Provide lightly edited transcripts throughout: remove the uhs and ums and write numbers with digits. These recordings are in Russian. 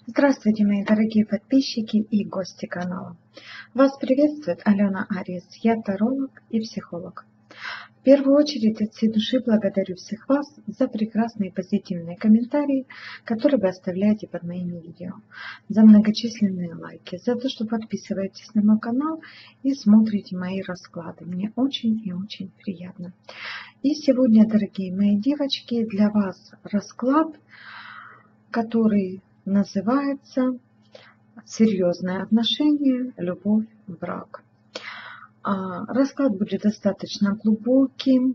Здравствуйте, мои дорогие подписчики и гости канала. Вас приветствует Алена Ариес. Я таролог и психолог. В первую очередь от всей души благодарю всех вас за прекрасные позитивные комментарии, которые вы оставляете под моими видео, за многочисленные лайки, за то, что подписываетесь на мой канал и смотрите мои расклады. Мне очень и очень приятно. И сегодня, дорогие мои девочки, для вас расклад, который называется «Серьезные отношения, любовь, брак». Расклад будет достаточно глубоким,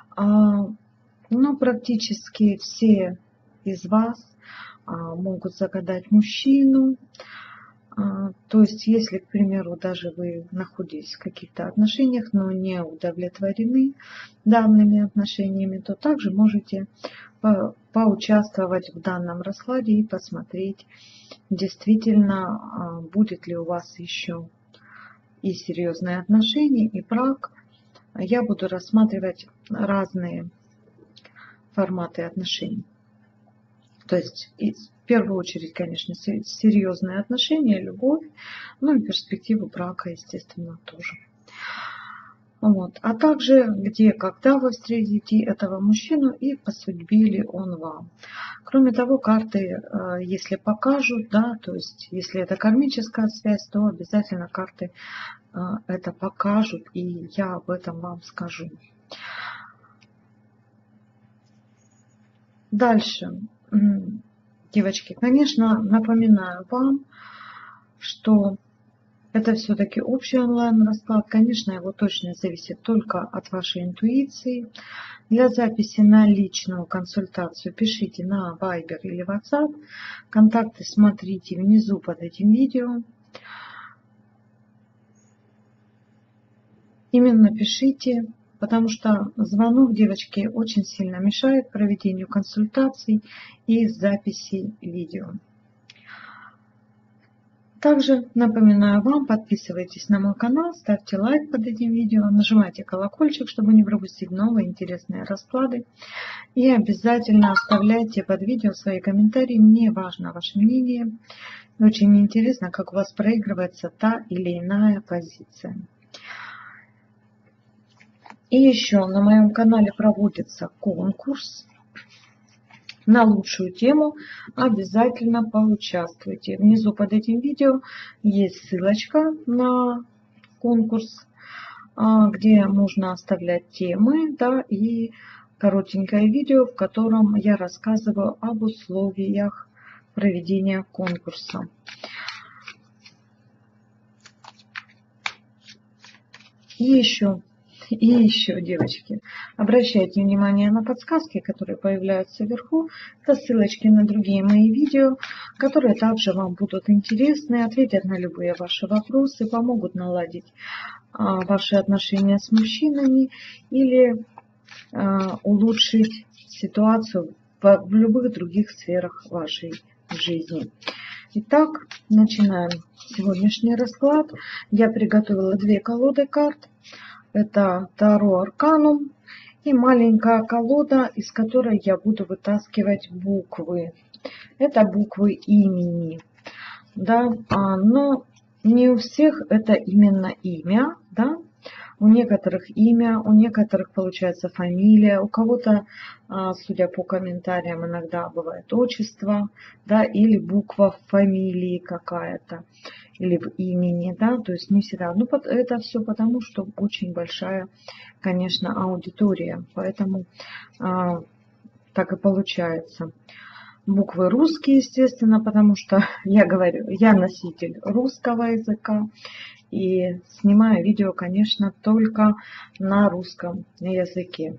но практически все из вас могут загадать мужчину. То есть, если, к примеру, даже вы находитесь в каких-то отношениях, но не удовлетворены данными отношениями, то также можете поучаствовать в данном раскладе и посмотреть, действительно, будет ли у вас еще и серьезные отношения, и брак. Я буду рассматривать разные форматы отношений. То есть, в первую очередь, конечно, серьезные отношения, любовь, ну и перспективу брака, естественно, тоже. Вот. А также, где, когда вы встретите этого мужчину и по судьбе ли он вам. Кроме того, карты, если покажут, да, то есть, если это кармическая связь, то обязательно карты это покажут, и я об этом вам скажу. Дальше, девочки, конечно, напоминаю вам, что это все-таки общий онлайн-расклад. Конечно, его точность зависит только от вашей интуиции. Для записи на личную консультацию пишите на Viber или WhatsApp. Контакты смотрите внизу под этим видео. Именно пишите, потому что звонок, девочки, очень сильно мешает проведению консультаций и записи видео. Также напоминаю вам, подписывайтесь на мой канал, ставьте лайк под этим видео, нажимайте колокольчик, чтобы не пропустить новые интересные расклады. И обязательно оставляйте под видео свои комментарии, мне важно ваше мнение. Очень интересно, как у вас проигрывается та или иная позиция. И еще на моем канале проводится конкурс на лучшую тему. Обязательно поучаствуйте. Внизу под этим видео есть ссылочка на конкурс, где можно оставлять темы, да, и коротенькое видео, в котором я рассказываю об условиях проведения конкурса. И еще, девочки, обращайте внимание на подсказки, которые появляются вверху. Это ссылочки на другие мои видео, которые также вам будут интересны, ответят на любые ваши вопросы, помогут наладить ваши отношения с мужчинами или улучшить ситуацию в любых других сферах вашей жизни. Итак, начинаем сегодняшний расклад. Я приготовила две колоды карт. Это Таро Арканум и маленькая колода, из которой я буду вытаскивать буквы. Это буквы имени. Да? Но не у всех это именно имя. Да? У некоторых имя, у некоторых получается фамилия, у кого-то, судя по комментариям, иногда бывает отчество, да, или буква в фамилии какая-то, или в имени, да, то есть не всегда. Ну, это все потому, что очень большая, конечно, аудитория, поэтому так и получается. Буквы русские, естественно, потому что я говорю, я носитель русского языка. И снимаю видео, конечно, только на русском языке.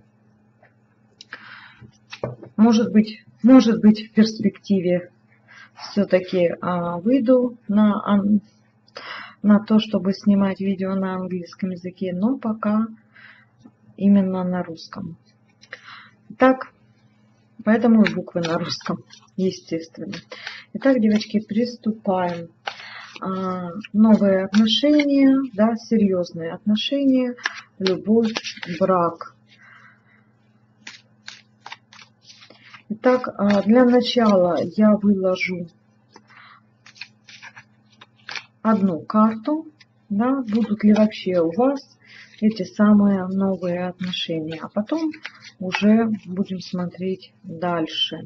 Может быть, в перспективе все-таки выйду на то, чтобы снимать видео на английском языке, но пока именно на русском. Так, поэтому и буквы на русском, естественно. Итак, девочки, приступаем. Новые отношения, да, серьезные отношения, любовь, брак. Итак, для начала я выложу одну карту, да, будут ли вообще у вас эти самые новые отношения, а потом уже будем смотреть дальше.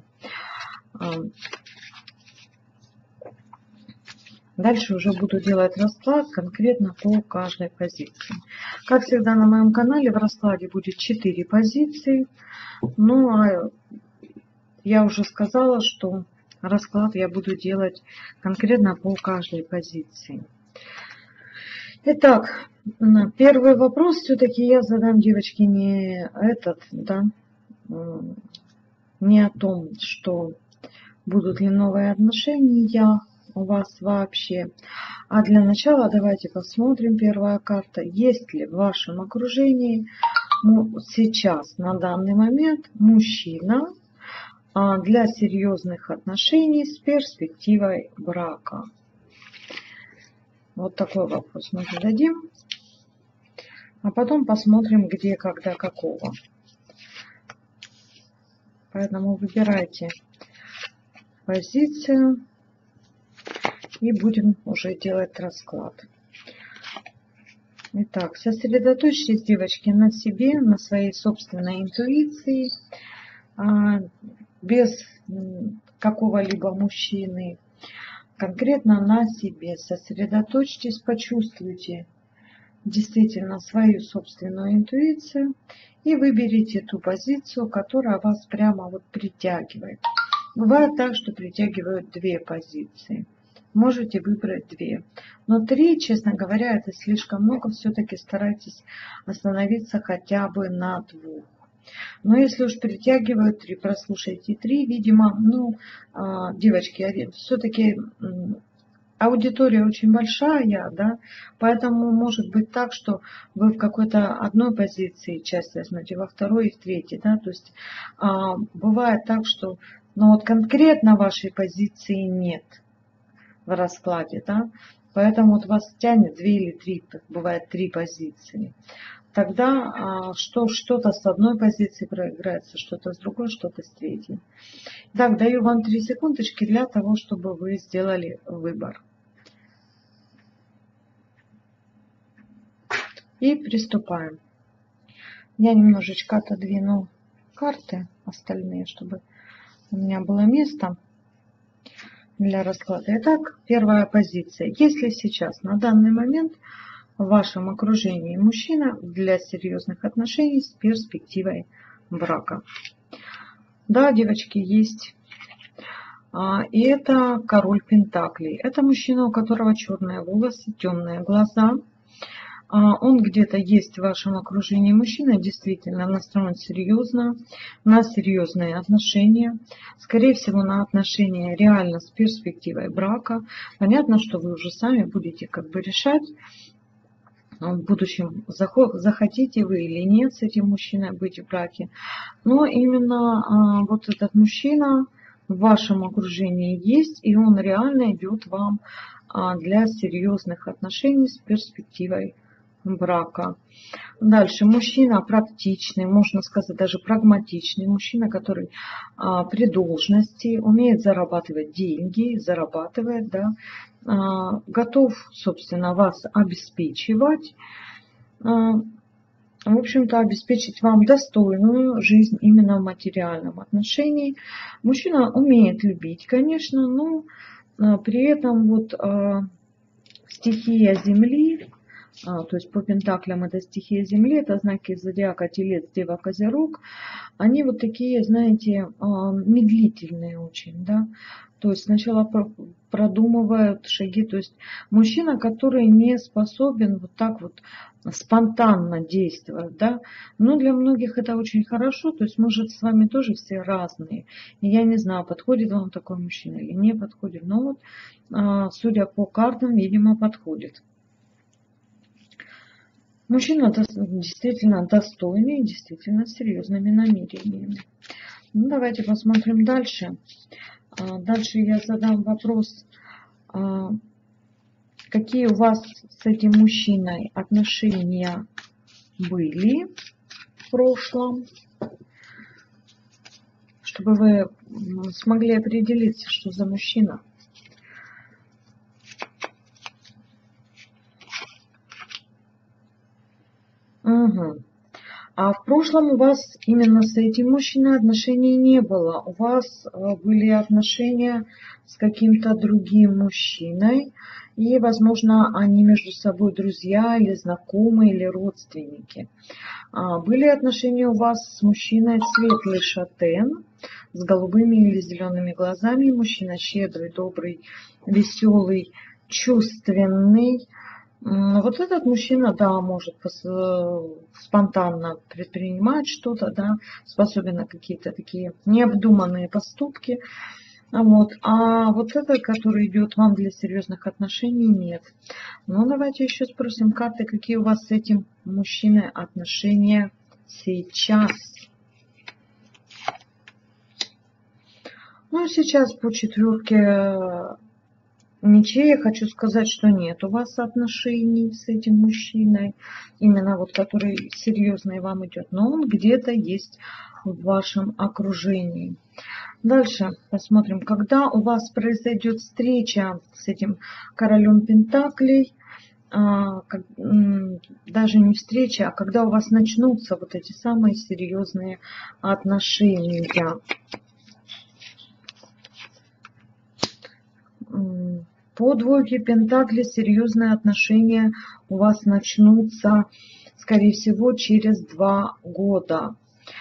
Дальше уже буду делать расклад конкретно по каждой позиции. Как всегда на моем канале в раскладе будет 4 позиции. Ну, а я уже сказала, что расклад я буду делать конкретно по каждой позиции. Итак, первый вопрос все-таки я задам, девочки, не этот, да, не о том, что будут ли новые отношения у вас вообще. А для начала давайте посмотрим, первая карта, есть ли в вашем окружении сейчас, на данный момент, мужчина для серьезных отношений с перспективой брака. Вот такой вопрос мы зададим. А потом посмотрим, где, когда, какого. Поэтому выбирайте позицию и будем уже делать расклад. Итак, сосредоточьтесь, девочки, на себе, на своей собственной интуиции, без какого-либо мужчины, конкретно на себе. Сосредоточьтесь, почувствуйте действительно свою собственную интуицию и выберите ту позицию, которая вас прямо вот притягивает. Бывает так, что притягивают 2 позиции. Можете выбрать 2. Но 3, честно говоря, это слишком много. Все-таки старайтесь остановиться хотя бы на 2. Но если уж притягивают 3, прослушайте 3. Видимо, девочки, все-таки аудитория очень большая, да, поэтому может быть так, что вы в какой-то одной позиции часть возьмете, во второй и в третьей, да, то есть бывает так, что вот конкретно вашей позиции нет в раскладе, да, поэтому вот вас тянет 2 или 3, бывает 3 позиции. Тогда что-то с одной позиции проиграется, что-то с другой, что-то с третьей. Так, даю вам 3 секундочки для того, чтобы вы сделали выбор. И приступаем. Я немножечко отодвину карты остальные, чтобы у меня было место для расклада. Итак, первая позиция. Если сейчас, на данный момент, в вашем окружении мужчина для серьезных отношений с перспективой брака. Да, девочки, есть. И это король пентаклей. Это мужчина, у которого черные волосы, темные глаза. Он где-то есть в вашем окружении. Мужчина действительно настроен серьезно, на серьезные отношения. Скорее всего, на отношения реально с перспективой брака. Понятно, что вы уже сами будете как бы решать, в будущем захотите вы или нет с этим мужчиной быть в браке. Но именно вот этот мужчина в вашем окружении есть, и он реально идет вам для серьезных отношений с перспективой брака. Дальше мужчина практичный, можно сказать даже прагматичный, мужчина, который при должности умеет зарабатывать деньги, зарабатывает, да, готов, собственно, вас обеспечивать, в общем-то, обеспечить вам достойную жизнь именно в материальном отношении. Мужчина умеет любить, конечно, но при этом вот стихия Земли, то есть по пентаклям это стихия Земли, это знаки зодиака Телец, Дева, Козерог, они вот такие, знаете, медлительные очень, да, то есть сначала продумывают шаги, то есть мужчина, который не способен вот так вот спонтанно действовать, да, но для многих это очень хорошо, то есть может с вами тоже все разные, и я не знаю, подходит вам такой мужчина или не подходит, но вот судя по картам, видимо, подходит. Мужчина действительно достойный, действительно с серьезными намерениями. Ну, давайте посмотрим дальше. Дальше я задам вопрос, какие у вас с этим мужчиной отношения были в прошлом, чтобы вы смогли определиться, что за мужчина. Угу. А в прошлом у вас именно с этим мужчиной отношений не было. У вас были отношения с каким-то другим мужчиной. И, возможно, они между собой друзья или знакомые, или родственники. Были отношения у вас с мужчиной светлый шатен, с голубыми или зелеными глазами. Мужчина щедрый, добрый, веселый, чувственный. Вот этот мужчина, да, может спонтанно предпринимать что-то, да, способен на какие-то такие необдуманные поступки. А вот этот, который идет вам для серьезных отношений, нет. Ну, давайте еще спросим карты, какие у вас с этим мужчиной отношения сейчас. Ну, сейчас по четверке мечей я хочу сказать, что нет у вас отношений с этим мужчиной, именно вот который серьезный вам идет, но он где-то есть в вашем окружении. Дальше посмотрим, когда у вас произойдет встреча с этим королем пентаклей, даже не встреча, а когда у вас начнутся вот эти самые серьезные отношения. По двойке пентаклей серьезные отношения у вас начнутся, скорее всего, через 2 года.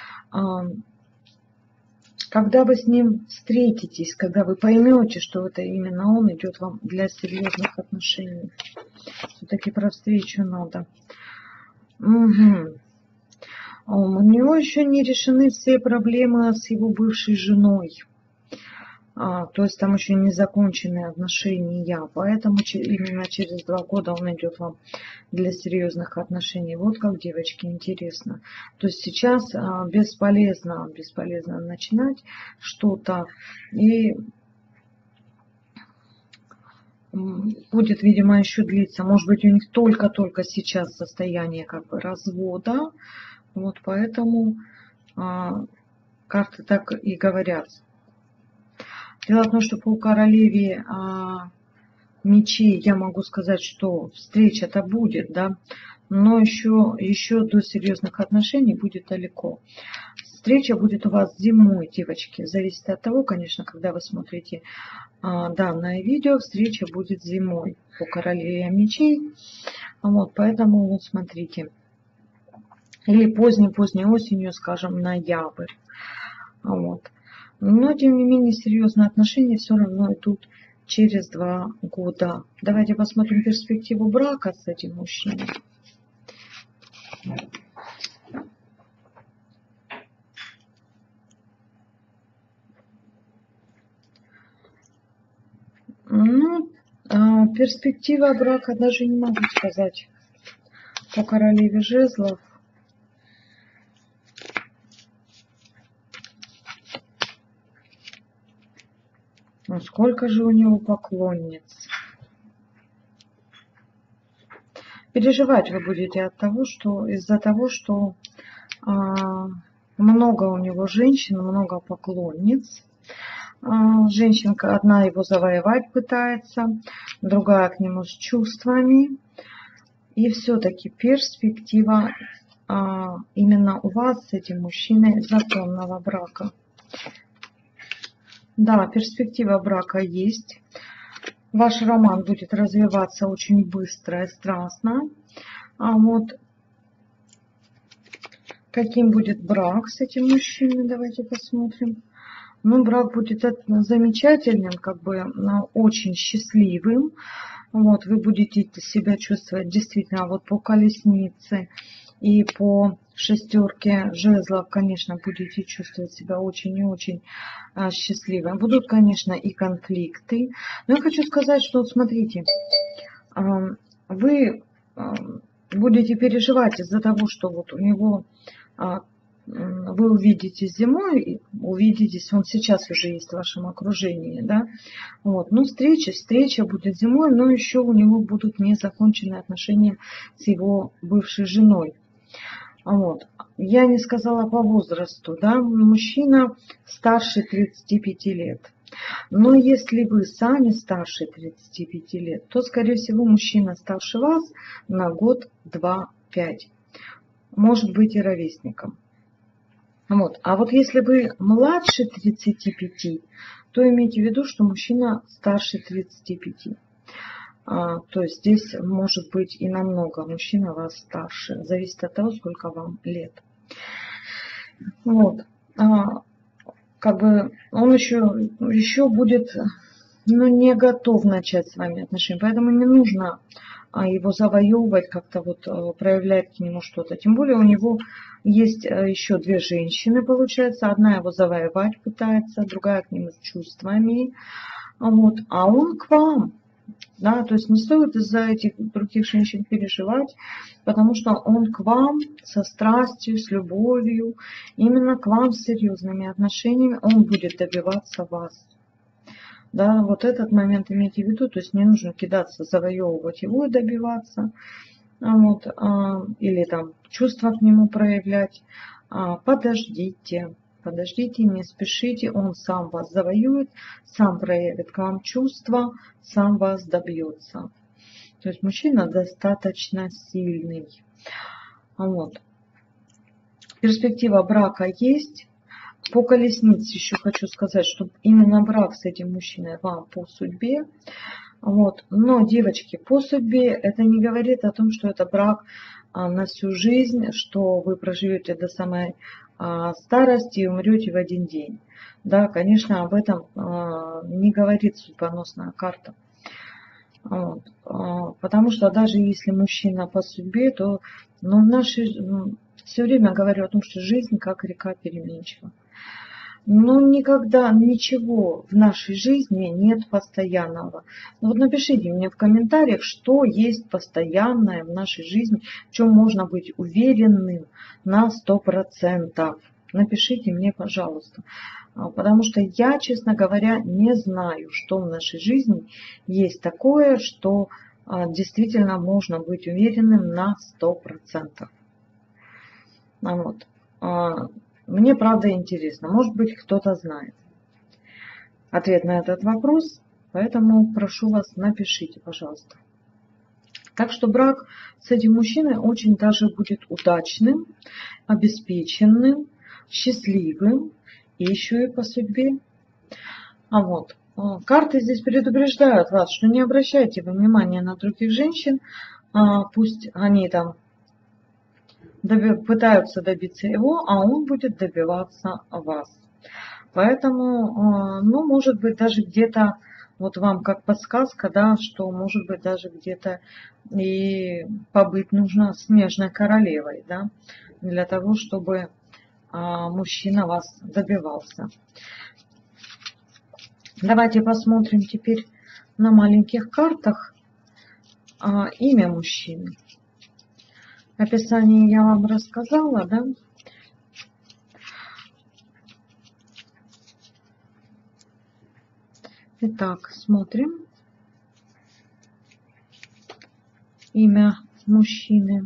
Когда вы с ним встретитесь, когда вы поймете, что это именно он идет вам для серьезных отношений. Все-таки про встречу надо. Угу. У него еще не решены все проблемы с его бывшей женой. То есть там еще не закончены отношения, поэтому именно через 2 года он идет вам для серьезных отношений. Вот как, девочки, интересно. То есть сейчас бесполезно начинать что-то, и будет, видимо, еще длиться. Может быть, у них только сейчас состояние как бы развода, вот поэтому карты так и говорят. Дело в том, что по королеве мечей я могу сказать, что встреча-то будет, да, но еще до серьезных отношений будет далеко. Встреча будет у вас зимой, девочки. Зависит от того, конечно, когда вы смотрите данное видео, встреча будет зимой по королеве мечей. Вот, поэтому вот смотрите. Или поздней осенью, скажем, ноябрь. Вот. Но, тем не менее, серьезные отношения все равно идут через 2 года. Давайте посмотрим перспективу брака с этим мужчиной. Ну, перспектива брака даже не могу сказать по королеве жезлов. Ну, сколько же у него поклонниц. Переживать вы будете из-за того, что много у него женщин, много поклонниц. Женщинка одна его завоевать пытается, другая к нему с чувствами. И все-таки перспектива именно у вас с этим мужчиной законного брака. Да, перспектива брака есть. Ваш роман будет развиваться очень быстро и страстно. Вот каким будет брак с этим мужчиной, давайте посмотрим. Ну, брак будет замечательным, как бы очень счастливым. Вот, вы будете себя чувствовать действительно вот по колеснице и по 6 жезлов, конечно, будете чувствовать себя очень и очень счастливым. Будут, конечно, и конфликты. Но я хочу сказать, что, вот смотрите, вы будете переживать из-за того, что вот у него вы увидитесь зимой, увидитесь, он сейчас уже есть в вашем окружении, да, вот, ну, встреча будет зимой, но еще у него будут незаконченные отношения с его бывшей женой. Вот. Я не сказала по возрасту, да, мужчина старше 35 лет. Но если вы сами старше 35 лет, то, скорее всего, мужчина старше вас на год, 2, 5. может быть и ровесником. Вот. А вот если вы младше 35, то имейте в виду, что мужчина старше 35. То есть здесь может быть и намного мужчина вас старше. Зависит от того, сколько вам лет. Вот. Как бы он еще будет, не готов начать с вами отношения. Поэтому не нужно его завоевывать, как-то вот проявлять к нему что-то. Тем более у него есть еще две женщины, получается. Одна его завоевать пытается, другая к нему с чувствами. Вот. А он к вам. Да, то есть не стоит из-за этих других женщин переживать, потому что он к вам со страстью, с любовью, именно к вам с серьезными отношениями, он будет добиваться вас. Да, вот этот момент имейте в виду, то есть не нужно кидаться, завоевывать его и добиваться, вот, или там чувства к нему проявлять. Подождите. Подождите, не спешите, он сам вас завоюет, сам проявит к вам чувства, сам вас добьется. То есть мужчина достаточно сильный. Вот. Перспектива брака есть. По колеснице еще хочу сказать, что именно брак с этим мужчиной вам по судьбе. Вот. Но, девочки, по судьбе это не говорит о том, что это брак на всю жизнь, что вы проживете до самой старости и умрете в один день. Да, конечно, об этом не говорит судьбоносная карта. Вот. Потому что даже если мужчина по судьбе, то все время говорю о том, что жизнь как река переменчива. Но никогда ничего в нашей жизни нет постоянного. Вот напишите мне в комментариях, что есть постоянное в нашей жизни, в чем можно быть уверенным на 100%. Напишите мне, пожалуйста. Потому что я, честно говоря, не знаю, что в нашей жизни есть такое, что действительно можно быть уверенным на 100%. Вот. Мне, правда, интересно. Может быть, кто-то знает ответ на этот вопрос. Поэтому прошу вас, напишите, пожалуйста. Так что брак с этим мужчиной очень даже будет удачным, обеспеченным, счастливым и еще и по судьбе. Вот. Карты здесь предупреждают вас, что не обращайте внимания на других женщин. Пусть они там пытаются добиться его, а он будет добиваться вас. Поэтому, может быть, даже где-то, вот вам как подсказка, да, что может быть даже где-то и побыть нужно снежной королевой, да, для того, чтобы мужчина вас добивался. Давайте посмотрим теперь на маленьких картах имя мужчины. Описание я вам рассказала, да? Итак, смотрим. Имя мужчины.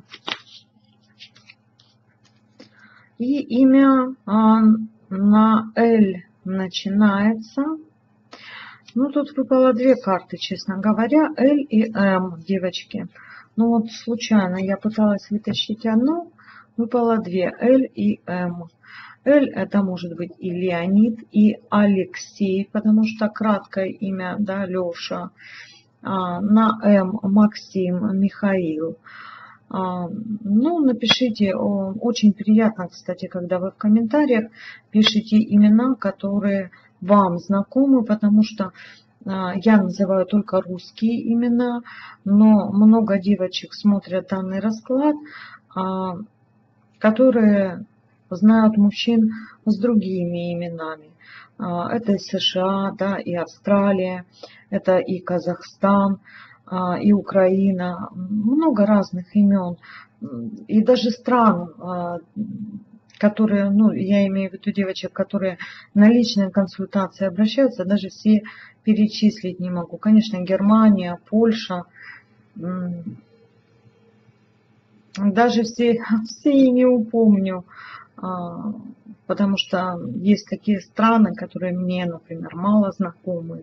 И имя на Л начинается. Тут выпало две карты, честно говоря. Л и М, девочки. Вот случайно я пыталась вытащить одну, выпало две, Л и М. Л это может быть и Леонид, и Алексей, потому что краткое имя, да, Леша. На М Максим, Михаил. Напишите, очень приятно, кстати, когда вы в комментариях пишите имена, которые вам знакомы, потому что я называю только русские имена, но много девочек смотрят данный расклад, которые знают мужчин с другими именами. Это и США, да, и Австралия, это и Казахстан, и Украина, много разных имен, и даже стран, которые, я имею в виду девочек, которые на личные консультации обращаются, даже все перечислить не могу. Конечно, Германия, Польша, даже все и не упомню, потому что есть такие страны, которые мне, например, мало знакомы.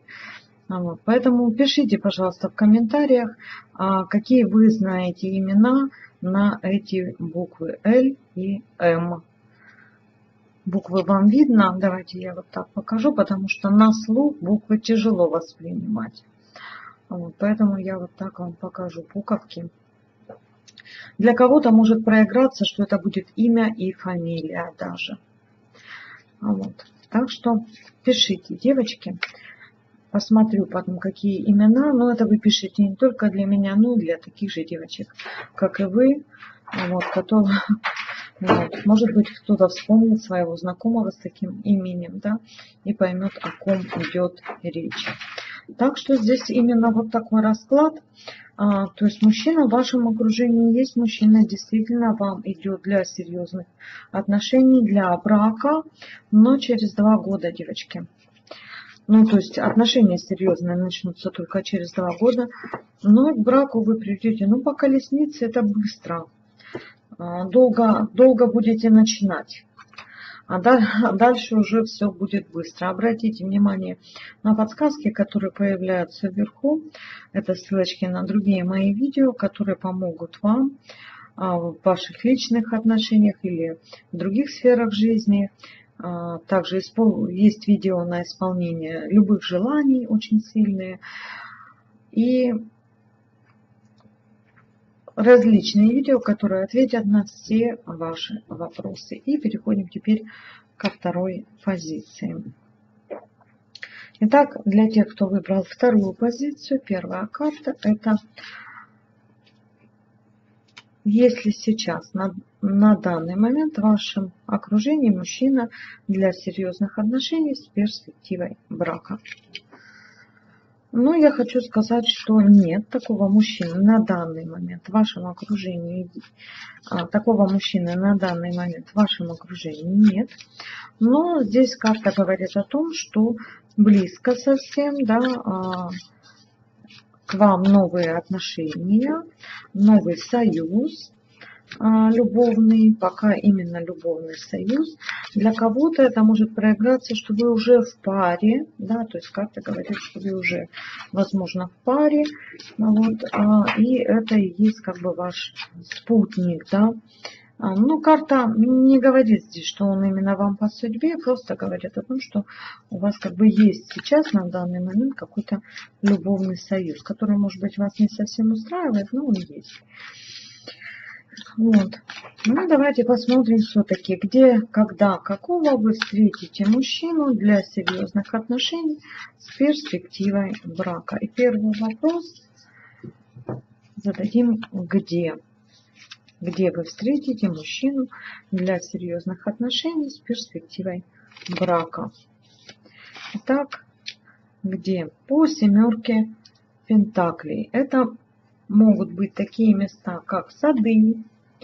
Поэтому пишите, пожалуйста, в комментариях, какие вы знаете имена на эти буквы Л и М. Буквы вам видно? Давайте я вот так покажу, потому что на слух буквы тяжело воспринимать. Вот, поэтому я вот так вам покажу буковки. Для кого-то может проиграться, что это будет имя и фамилия даже. Вот. Так что пишите, девочки. Посмотрю потом, какие имена. Но это вы пишите не только для меня, но и для таких же девочек, как и вы. Вот, которые, вот, может быть, кто-то вспомнит своего знакомого с таким именем, да, и поймет, о ком идет речь. Так что здесь именно вот такой расклад. То есть мужчина в вашем окружении есть, мужчина действительно вам идет для серьезных отношений, для брака, но через 2 года, девочки. Ну, то есть отношения серьезные начнутся только через 2 года, но к браку вы придете, ну, по колеснице это быстро. Долго будете начинать. А дальше уже все будет быстро. Обратите внимание на подсказки, которые появляются вверху. Это ссылочки на другие мои видео, которые помогут вам в ваших личных отношениях или в других сферах жизни. Также есть видео на исполнение любых желаний, очень сильные. И различные видео, которые ответят на все ваши вопросы. И переходим теперь ко второй позиции. Итак, для тех, кто выбрал вторую позицию, первая карта — это если сейчас на данный момент в вашем окружении мужчина для серьезных отношений с перспективой брака. Но я хочу сказать, что нет такого мужчины на данный момент в вашем окружении. Такого мужчины на данный момент в вашем окружении нет. Но здесь карта говорит о том, что близко совсем, да, к вам новые отношения, новый союз любовный, пока именно любовный союз. Для кого-то это может проиграться, что вы уже в паре, да, то есть карта говорит, что вы уже, возможно, в паре, вот, и это и есть как бы ваш спутник, да. Ну, карта не говорит здесь, что он именно вам по судьбе, просто говорит о том, что у вас как бы есть сейчас на данный момент какой-то любовный союз, который, может быть, вас не совсем устраивает, но он есть. Вот. Ну, давайте посмотрим все-таки, где, когда, какого вы встретите мужчину для серьезных отношений с перспективой брака. И первый вопрос зададим, где. Где вы встретите мужчину для серьезных отношений с перспективой брака. Итак, где? По семерке пентаклей. Это могут быть такие места, как сады,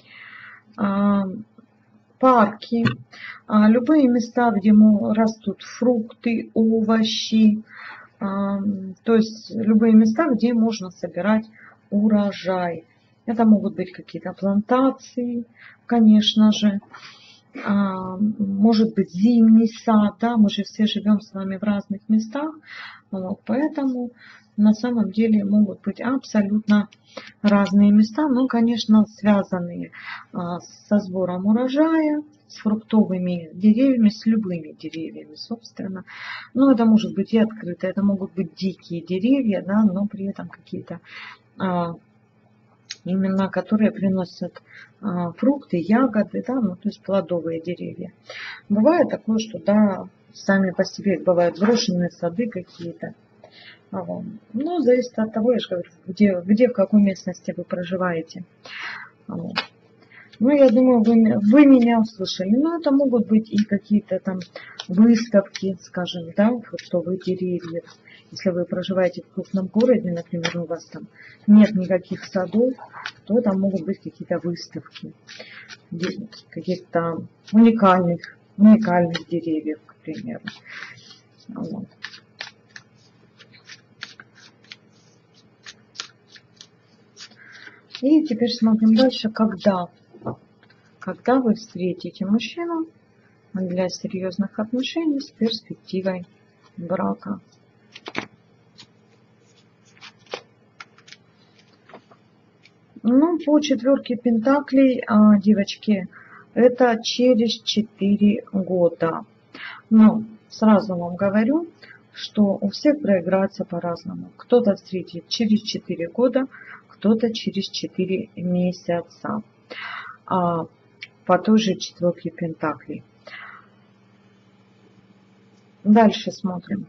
парки, любые места, где растут фрукты, овощи, то есть любые места, где можно собирать урожай. Это могут быть какие-то плантации, конечно же, может быть зимний сад, да, мы же все живем с вами в разных местах, вот, поэтому на самом деле могут быть абсолютно разные места, но, конечно, связанные со сбором урожая, с фруктовыми деревьями, с любыми деревьями, собственно. Но это может быть и открыто, это могут быть дикие деревья, да, но при этом какие-то именно которые приносят фрукты, ягоды, да, ну, то есть плодовые деревья. Бывает такое, что да, сами по себе бывают брошенные сады какие-то. Но зависит от того, я же говорю, где в какой местности вы проживаете. Ну, я думаю, вы меня услышали. Но это могут быть и какие-то там выставки, скажем, да, фруктовых деревьев. Если вы проживаете в крупном городе, например, у вас там нет никаких садов, то там могут быть какие-то выставки, каких-то уникальных деревьев, к примеру. Вот. И теперь смотрим дальше, когда вы встретите мужчину для серьезных отношений с перспективой брака. Ну, по четверке пентаклей, девочки, это через 4 года. Но сразу вам говорю, что у всех проиграется по-разному. Кто-то встретит через 4 года, кто-то через 4 месяца. По той же четверке пентаклей. Дальше смотрим.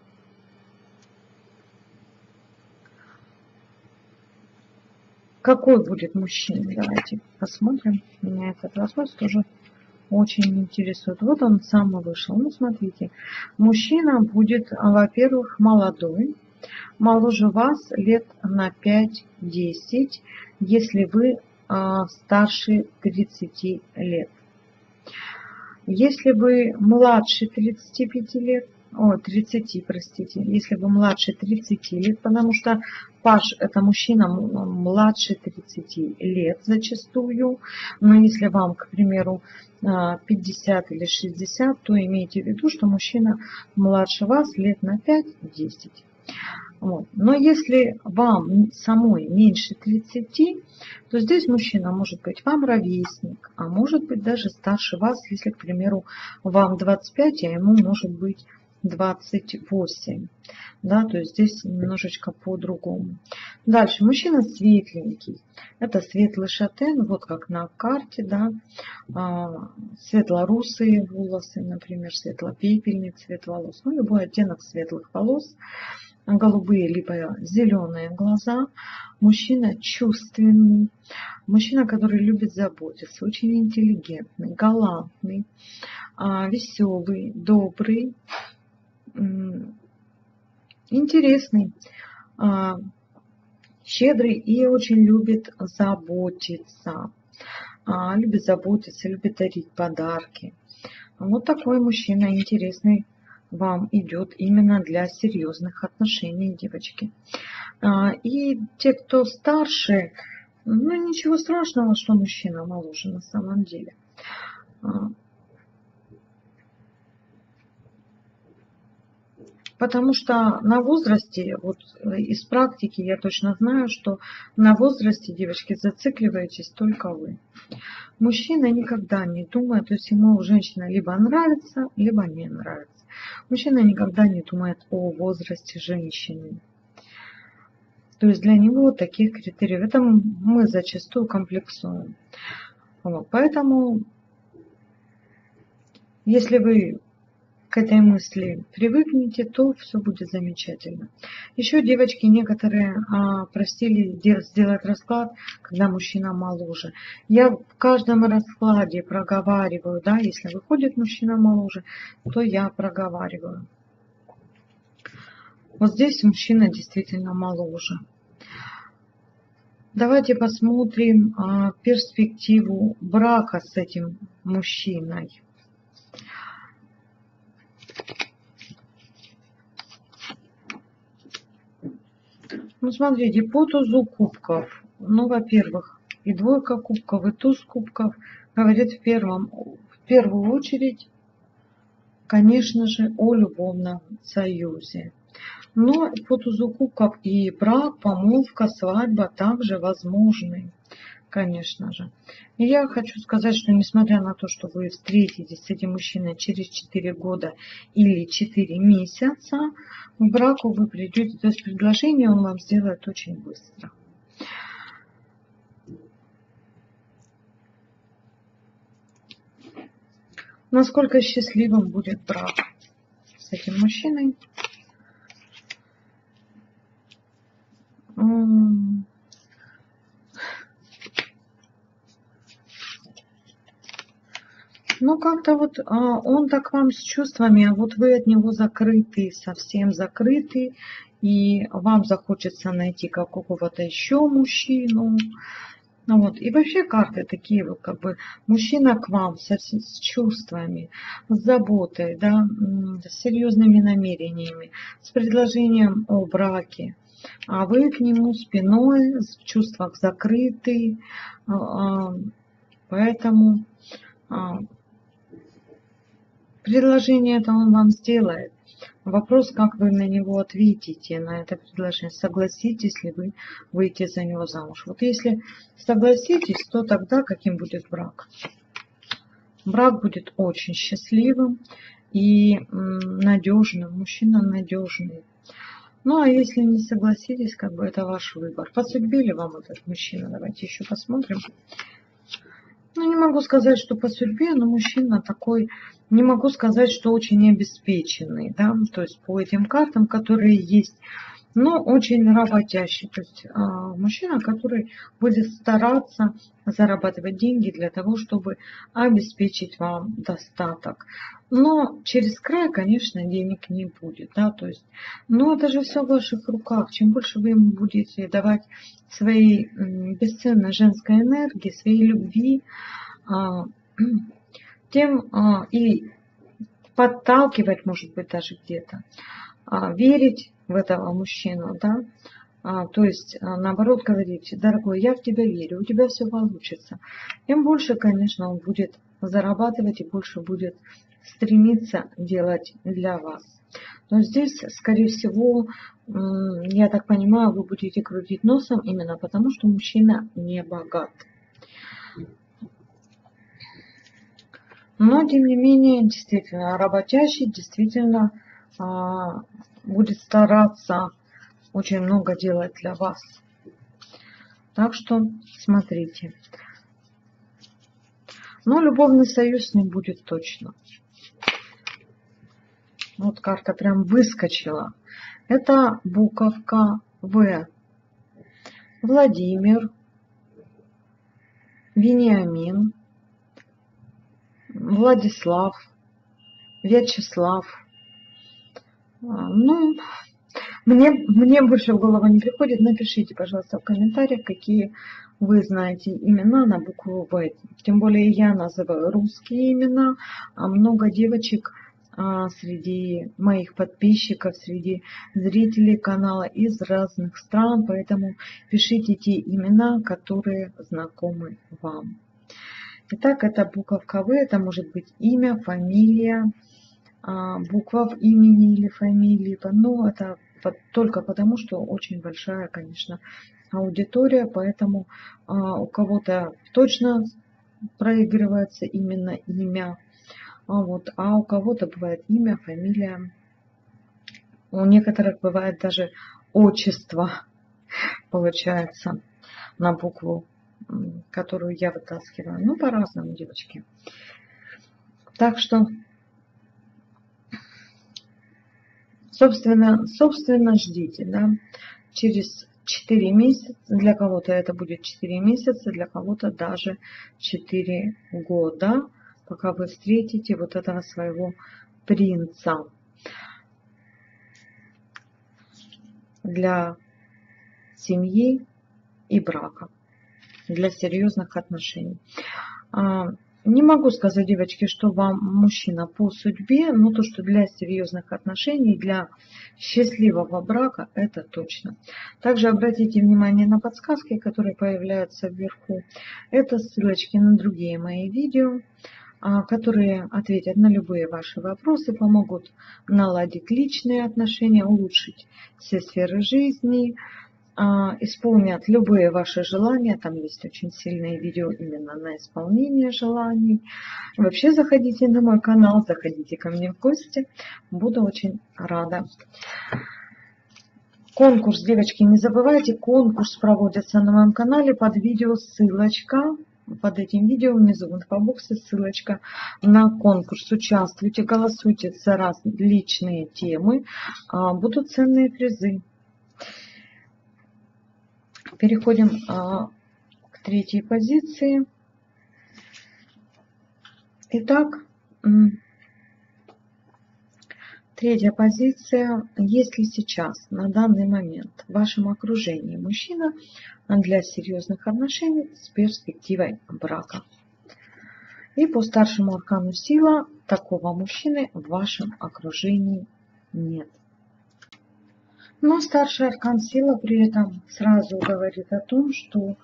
Какой будет мужчина? Давайте посмотрим. Меня этот вопрос тоже очень интересует. Вот он сам и вышел. Ну, смотрите. Мужчина будет, во-первых, молодой. Моложе вас лет на 5-10, если вы старше 30 лет. Если вы младше 35 лет, 30, простите, если вы младше 30 лет, потому что Паж это мужчина младше 30 лет зачастую, но если вам, к примеру, 50 или 60, то имейте в виду, что мужчина младше вас лет на 5-10. Вот. Но если вам самой меньше 30, то здесь мужчина может быть вам ровесник, а может быть даже старше вас, если, к примеру, вам 25, а ему может быть 28. Да, то есть здесь немножечко по-другому. Дальше. Мужчина светленький. Это светлый шатен, вот как на карте, да. Светло-русые волосы, например, светло-пепельный цвет волос. Ну, любой оттенок светлых волос. Голубые либо зеленые глаза. Мужчина чувственный. Мужчина, который любит заботиться. Очень интеллигентный, галантный, веселый, добрый, интересный, щедрый и очень любит заботиться. Любит заботиться, любит дарить подарки. Вот такой мужчина интересный вам идет именно для серьезных отношений, девочки. И те, кто старше, ну ничего страшного, что мужчина моложе на самом деле. Потому что на возрасте, вот из практики я точно знаю, что на возрасте, девочки, зацикливаетесь только вы. Мужчина никогда не думает, то есть ему женщина либо нравится, либо не нравится. Мужчина никогда не думает о возрасте женщины. То есть для него таких критериев. Это мы зачастую комплексуем. Вот. Поэтому, если вы к этой мысли привыкнете, то все будет замечательно. Еще, девочки, некоторые просили сделать расклад, когда мужчина моложе. Я в каждом раскладе проговариваю, да, если выходит мужчина моложе, то я проговариваю. Вот здесь мужчина действительно моложе. Давайте посмотрим перспективу брака с этим мужчиной. Ну, смотрите, по тузу кубков, ну, во-первых, и двойка кубков, и туз кубков говорит в первую очередь, конечно же, о любовном союзе. Но по тузу кубков и брак, помолвка, свадьба также возможны, конечно же. И я хочу сказать, что несмотря на то, что вы встретитесь с этим мужчиной через 4 года или 4 месяца, к браку вы придете, то есть предложение он вам сделает очень быстро. Насколько счастливым будет брак с этим мужчиной? Ну, как-то вот он так вам с чувствами, а вот вы от него закрыты, совсем закрыты, и вам захочется найти какого-то еще мужчину. Ну, вот. И вообще карты такие вот, как бы, мужчина к вам с чувствами, с заботой, да, с серьезными намерениями, с предложением о браке. А вы к нему спиной, в чувствах закрыты, поэтому предложение это он вам сделает. Вопрос, как вы на него ответите, на это предложение. Согласитесь ли вы выйти за него замуж? Вот если согласитесь, то тогда каким будет брак? Брак будет очень счастливым и надежным. Мужчина надежный. Ну, а если не согласитесь, как бы это ваш выбор. По судьбе ли вам этот мужчина? Давайте еще посмотрим. Ну, не могу сказать, что по судьбе, но мужчина такой, не могу сказать, что очень обеспеченный, да, то есть по этим картам, которые есть, но очень работящий, то есть мужчина, который будет стараться зарабатывать деньги для того, чтобы обеспечить вам достаток. Но через край, конечно, денег не будет, да, то есть, но это же все в ваших руках. Чем больше вы ему будете давать своей бесценной женской энергии, своей любви, тем и подталкивать, может быть, даже где-то, верить в этого мужчину, да, то есть, наоборот, говорить: дорогой, я в тебя верю, у тебя все получится. Тем больше, конечно, он будет зарабатывать и больше будет стремиться делать для вас. Но здесь, скорее всего, я так понимаю, вы будете крутить носом именно потому, что мужчина не богат. Но, тем не менее, действительно работящий, действительно будет стараться очень много делать для вас. Так что смотрите. Но любовный союз не будет точно. Вот карта прям выскочила. Это буковка В. Владимир, Вениамин, Владислав, Вячеслав. Ну, мне больше в голову не приходит. Напишите, пожалуйста, в комментариях, какие вы знаете имена на букву В. Тем более я называю русские имена, а много девочек среди моих подписчиков, среди зрителей канала из разных стран, поэтому пишите те имена, которые знакомы вам. Итак, это буковка В, это может быть имя, фамилия, буква в имени или фамилии, но это только потому, что очень большая, конечно, аудитория, поэтому у кого-то точно проигрывается именно имя, а у кого-то бывает имя, фамилия, у некоторых бывает даже отчество, получается, на букву, которую я вытаскиваю. Ну, по-разному, девочки. Так что, собственно, ждите, да, через 4 месяца, для кого-то это будет 4 месяца, для кого-то даже 4 года, пока вы встретите вот этого своего принца. Для семьи и брака, для серьезных отношений. Не могу сказать, девочки, что вам мужчина по судьбе, но то, что для серьезных отношений, для счастливого брака, это точно. Также обратите внимание на подсказки, которые появляются вверху. Это ссылочки на другие мои видео, которые ответят на любые ваши вопросы, помогут наладить личные отношения, улучшить все сферы жизни, исполнят любые ваши желания. Там есть очень сильные видео именно на исполнение желаний. Вообще заходите на мой канал, заходите ко мне в гости. Буду очень рада. Конкурс, девочки, не забывайте, конкурс проводится на моем канале. Под видео ссылочка. Под этим видео внизу в инфобоксе ссылочка на конкурс. Участвуйте, голосуйте за различные темы. Будут ценные призы. Переходим к третьей позиции. Итак, третья позиция. Если сейчас, на данный момент, в вашем окружении мужчина для серьезных отношений с перспективой брака. И по старшему аркану сила такого мужчины в вашем окружении нет. Но старший аркан сила при этом сразу говорит о том, что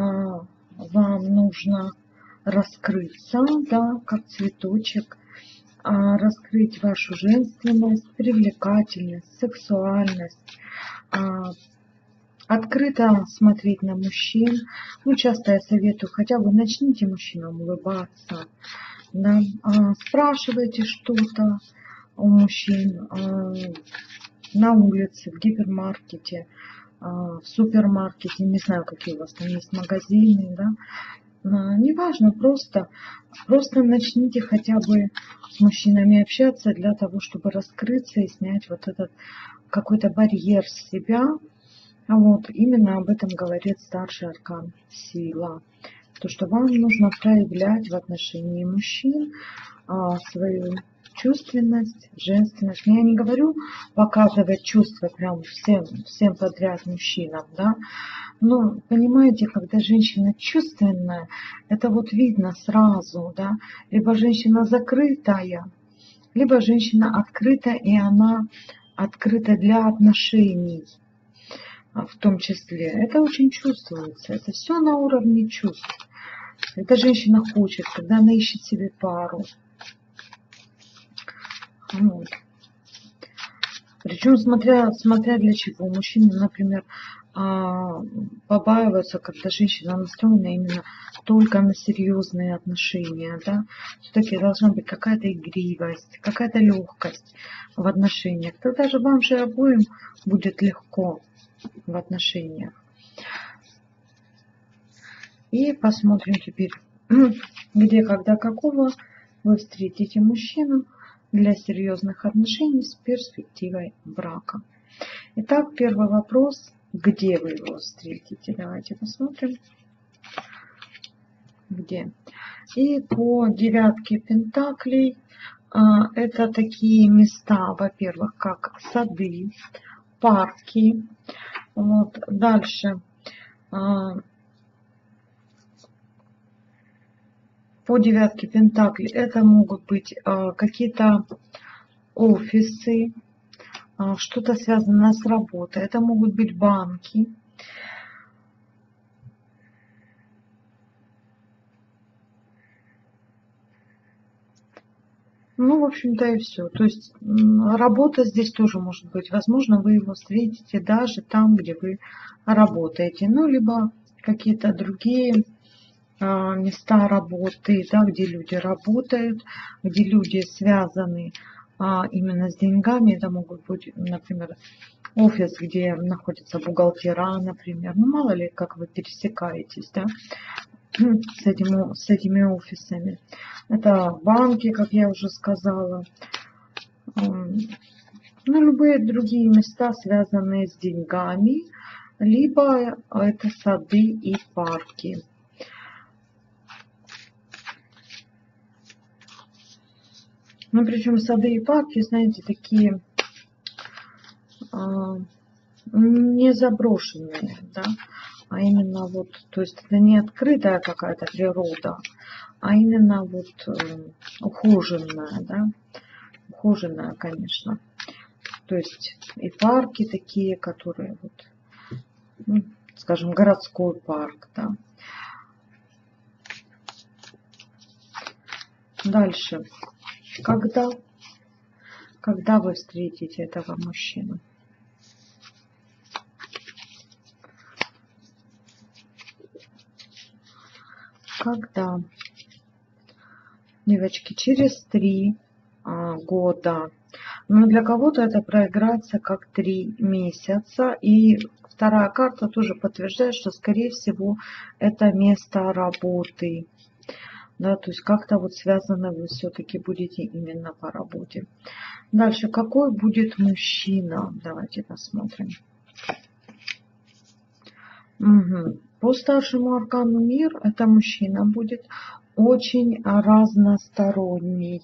вам нужно раскрыться, да, как цветочек, раскрыть вашу женственность, привлекательность, сексуальность, открыто смотреть на мужчин. Ну, часто я советую, хотя бы начните мужчинам улыбаться, да, спрашивайте что-то у мужчин на улице, в гипермаркете, в супермаркете, не знаю, какие у вас там есть магазины, да. Неважно, просто начните хотя бы с мужчинами общаться для того, чтобы раскрыться и снять вот этот какой-то барьер с себя. Вот именно об этом говорит старший аркан сила. То, что вам нужно проявлять в отношении мужчин свою чувственность, женственность. Я не говорю показывать чувства прям всем подряд мужчинам, да. Но понимаете, когда женщина чувственная, это вот видно сразу, да. Либо женщина закрытая, либо женщина открыта, и она открыта для отношений в том числе. Это очень чувствуется. Это все на уровне чувств. Эта женщина хочет, когда она ищет себе пару. Вот. Причем смотря для чего. Мужчины, например, побаиваются, когда женщина настроена именно только на серьезные отношения. Да? Все-таки должна быть какая-то игривость, какая-то легкость в отношениях. Тогда же вам же обоим будет легко в отношениях. И посмотрим теперь, где, когда, какого вы встретите мужчину для серьезных отношений с перспективой брака. Итак, первый вопрос. Где вы его встретите? Давайте посмотрим. Где? И по девятке пентаклей это такие места, во-первых, как сады, парки. Вот. Дальше. По девятке пентаклей это могут быть какие-то офисы, что-то связанное с работой. Это могут быть банки. Ну, в общем-то и все. То есть работа здесь тоже может быть. Возможно, вы его встретите даже там, где вы работаете. Ну, либо какие-то другие места работы, да, где люди работают, где люди связаны именно с деньгами. Это могут быть, например, офис, где находятся бухгалтера, например. Ну, мало ли, как вы пересекаетесь, да, с этими офисами. Это банки, как я уже сказала. Ну, любые другие места, связанные с деньгами, либо это сады и парки. Ну, причем сады и парки, знаете, такие не заброшенные, да, а именно вот, то есть это не открытая какая-то природа, а именно вот ухоженная, да, ухоженная, конечно. То есть и парки такие, которые вот, ну, скажем, городской парк, да. Дальше. Когда вы встретите этого мужчину? Когда? Девочки, через 3 года. Но для кого-то это проиграется как 3 месяца. И вторая карта тоже подтверждает, что, скорее всего, это место работы. Да, то есть как-то вот связаны вы все-таки будете именно по работе. Дальше, какой будет мужчина? Давайте посмотрим. Угу. По старшему аркану мир, это мужчина будет очень разносторонний.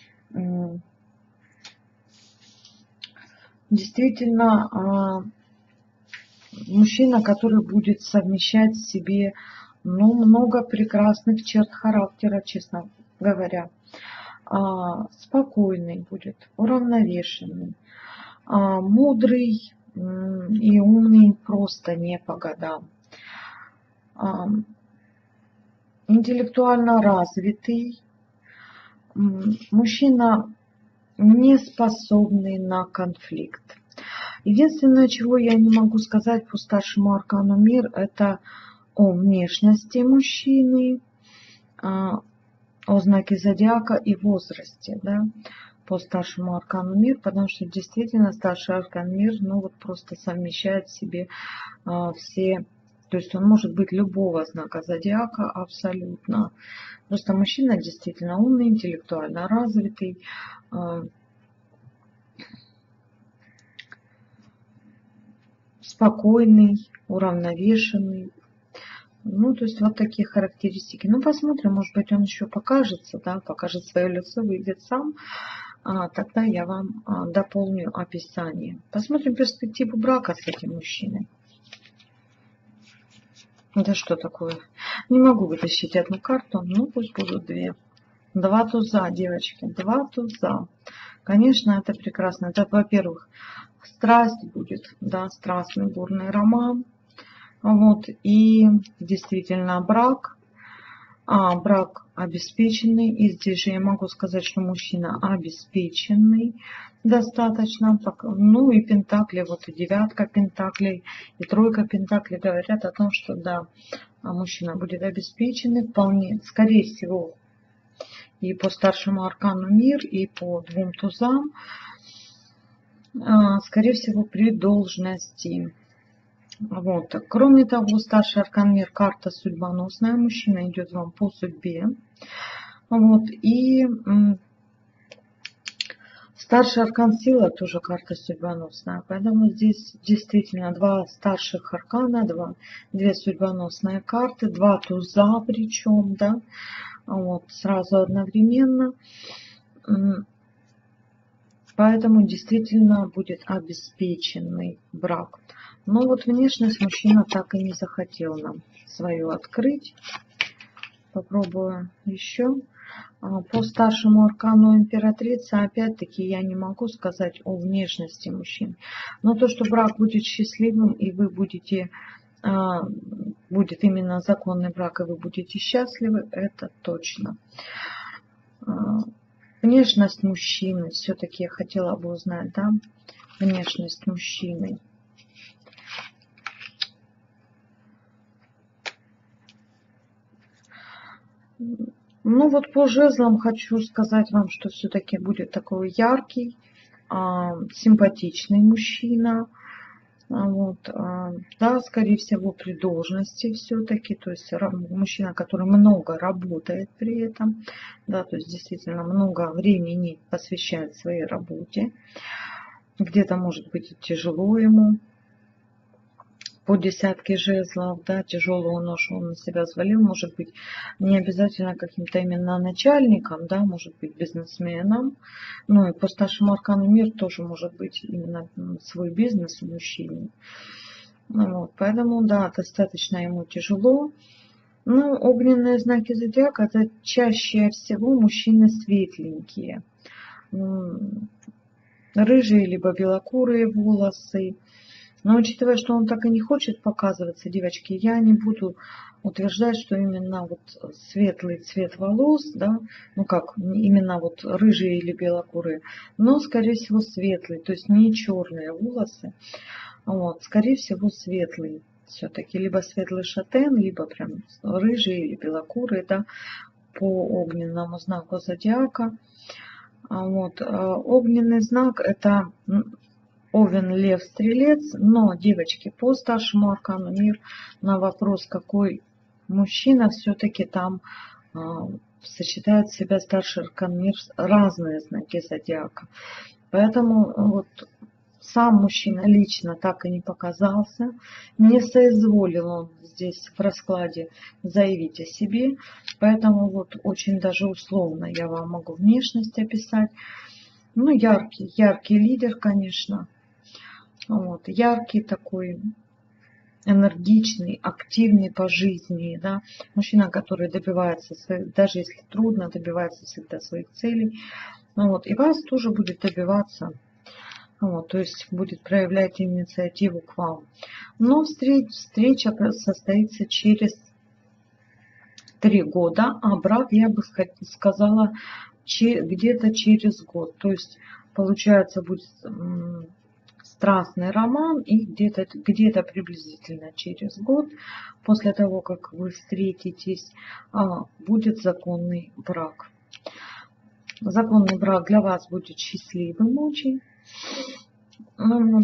Действительно, мужчина, который будет совмещать в себе много прекрасных черт характера, честно говоря. Спокойный будет, уравновешенный, мудрый и умный просто не по годам. Интеллектуально развитый, мужчина не способный на конфликт. Единственное, чего я не могу сказать по старшему аркану мир, это о внешности мужчины, о знаке зодиака и возрасте, да, по старшему аркану мир, потому что действительно старший аркан мир, ну вот просто совмещает в себе все, то есть он может быть любого знака зодиака абсолютно. Просто мужчина действительно умный, интеллектуально развитый, спокойный, уравновешенный. Ну, то есть вот такие характеристики. Ну, посмотрим, может быть, он еще покажется, да, покажет свое лицо, выйдет сам. Тогда я вам дополню описание. Посмотрим перспективу брака с этим мужчиной. Это что такое? Не могу вытащить одну карту, ну пусть будут две. Два туза, девочки, два туза. Конечно, это прекрасно. Это, во-первых, страсть будет, да, страстный бурный роман. Вот, и действительно брак. Брак обеспеченный. И здесь же я могу сказать, что мужчина обеспеченный достаточно. Ну и пентакли, вот и девятка пентаклей, и тройка пентаклей говорят о том, что да, мужчина будет обеспеченный вполне, скорее всего, и по старшему аркану мир, и по двум тузам, скорее всего, при должности. Вот. Кроме того, старший аркан мир, карта судьбоносная, мужчина идет вам по судьбе. Вот. И старший аркан сила тоже карта судьбоносная. Поэтому здесь действительно два старших аркана, две судьбоносные карты, два туза причем, да, вот, сразу одновременно. Поэтому действительно будет обеспеченный брак. Но вот внешность мужчина так и не захотел нам свою открыть. Попробую еще. По старшему аркану императрицы, опять-таки, я не могу сказать о внешности мужчин. Но то, что брак будет счастливым, и вы будете, будет именно законный брак, и вы будете счастливы, это точно. Внешность мужчины, все-таки я хотела бы узнать, да, внешность мужчины. Ну вот по жезлам хочу сказать вам, что все-таки будет такой яркий, симпатичный мужчина. Вот, да, скорее всего, при должности все-таки, то есть мужчина, который много работает при этом, да, то есть действительно много времени посвящает своей работе. Где-то, может быть, тяжело ему. По десятке жезлов, да, тяжелую ношу он на себя взвалил, может быть, не обязательно каким-то именно начальником, да, может быть, бизнесменом. Ну и по старшему аркану мир тоже может быть именно свой бизнес у мужчины. Вот, поэтому, да, достаточно ему тяжело. Ну, огненные знаки зодиака — это чаще всего мужчины светленькие. Рыжие либо белокурые волосы. Но учитывая, что он так и не хочет показываться, девочки, я не буду утверждать, что именно вот светлый цвет волос, да, ну как, именно вот рыжие или белокурые, но, скорее всего, светлый, то есть не черные волосы, вот, скорее всего, светлый все-таки, либо светлый шатен, либо прям рыжие или белокурые, да, по огненному знаку зодиака. Вот, огненный знак — это Овен, Лев, Стрелец. Но, девочки, по старшему аркану мир на вопрос, какой мужчина, все-таки там сочетает в себя старший аркан мир разные знаки зодиака. Поэтому вот сам мужчина лично так и не показался, не соизволил он здесь в раскладе заявить о себе. Поэтому вот очень даже условно я вам могу внешность описать. Ну, яркий лидер, конечно. Вот, яркий такой, энергичный, активный по жизни, да, мужчина, который добивается, даже если трудно, добивается всегда своих целей, вот, и вас тоже будет добиваться, вот, то есть будет проявлять инициативу к вам. Но встреча состоится через 3 года, а брак, я бы сказала, где-то через год. То есть, получается, будет страстный роман, и где-то приблизительно через год, после того, как вы встретитесь, будет законный брак. Законный брак для вас будет счастливым очень. Вот.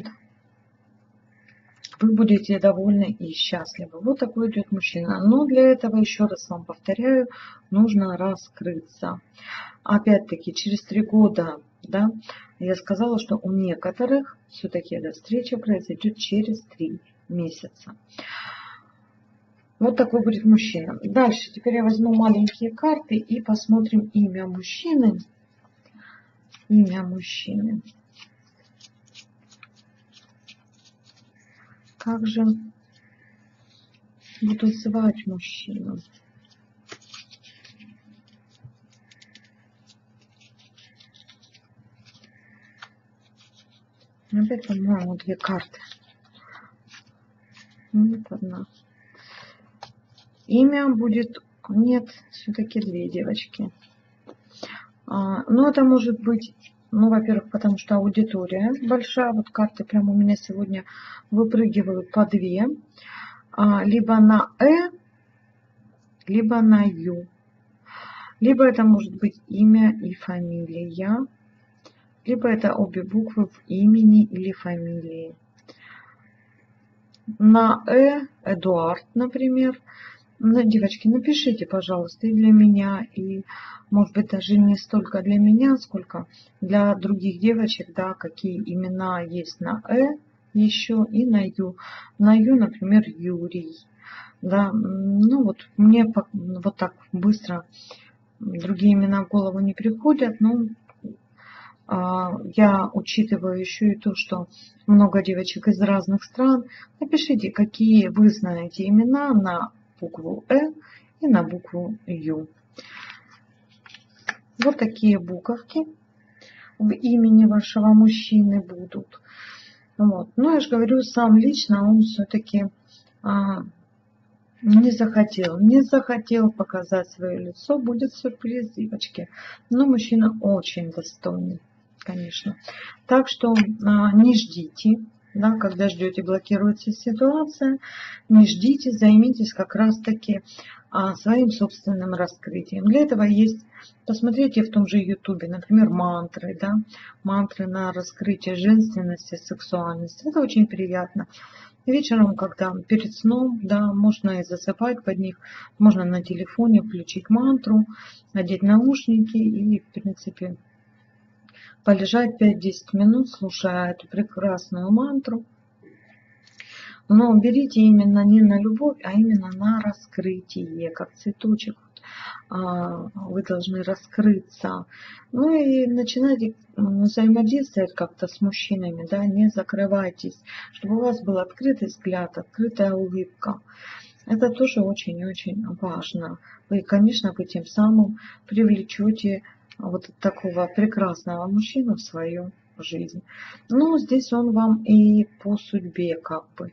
Вы будете довольны и счастливы. Вот такой идет мужчина. Но для этого, еще раз вам повторяю, нужно раскрыться. Опять-таки, через 3 года, да, я сказала, что у некоторых все-таки эта встреча произойдет через 3 месяца. Вот такой будет мужчина. Дальше, теперь я возьму маленькие карты и посмотрим имя мужчины. Имя мужчины. Как же буду звать мужчину? Опять, по-моему, 2 карты. Нет, одна. Имя будет... Нет, все-таки 2 девочки. Но это может быть... Ну, во-первых, потому что аудитория большая. Вот карты прямо у меня сегодня выпрыгивают по 2. Либо на либо на Ю. Либо это может быть имя и фамилия. Либо это обе буквы в имени или фамилии. На Эдуард, например. Девочки, напишите, пожалуйста, и для меня, и, может быть, даже не столько для меня, сколько для других девочек, да, какие имена есть на еще и на Ю. На Ю, например, Юрий. Да, ну вот мне вот так быстро другие имена в голову не приходят, но я учитываю еще и то, что много девочек из разных стран. Напишите, какие вы знаете имена на букву и на букву Ю. Вот такие буковки в имени вашего мужчины будут. Вот. Но я же говорю, сам лично он все-таки не захотел показать свое лицо. Будет сюрприз, девочки. Но мужчина очень достойный, конечно. Так что не ждите. Да, когда ждете, блокируется ситуация, не ждите, займитесь как раз-таки своим собственным раскрытием. Для этого есть, посмотрите в том же ютубе, например, мантры, да, мантры на раскрытие женственности, сексуальности. Это очень приятно. Вечером, когда перед сном, да, можно и засыпать под них, можно на телефоне включить мантру, надеть наушники и, в принципе, полежать 5-10 минут, слушая эту прекрасную мантру. Но берите именно не на любовь, а именно на раскрытие, как цветочек. Вы должны раскрыться. Ну и начинайте взаимодействовать как-то с мужчинами, да, не закрывайтесь, чтобы у вас был открытый взгляд, открытая улыбка. Это тоже очень-очень важно. Вы, конечно, вы тем самым привлечете вот такого прекрасного мужчину в свою жизнь. Но здесь он вам и по судьбе как бы.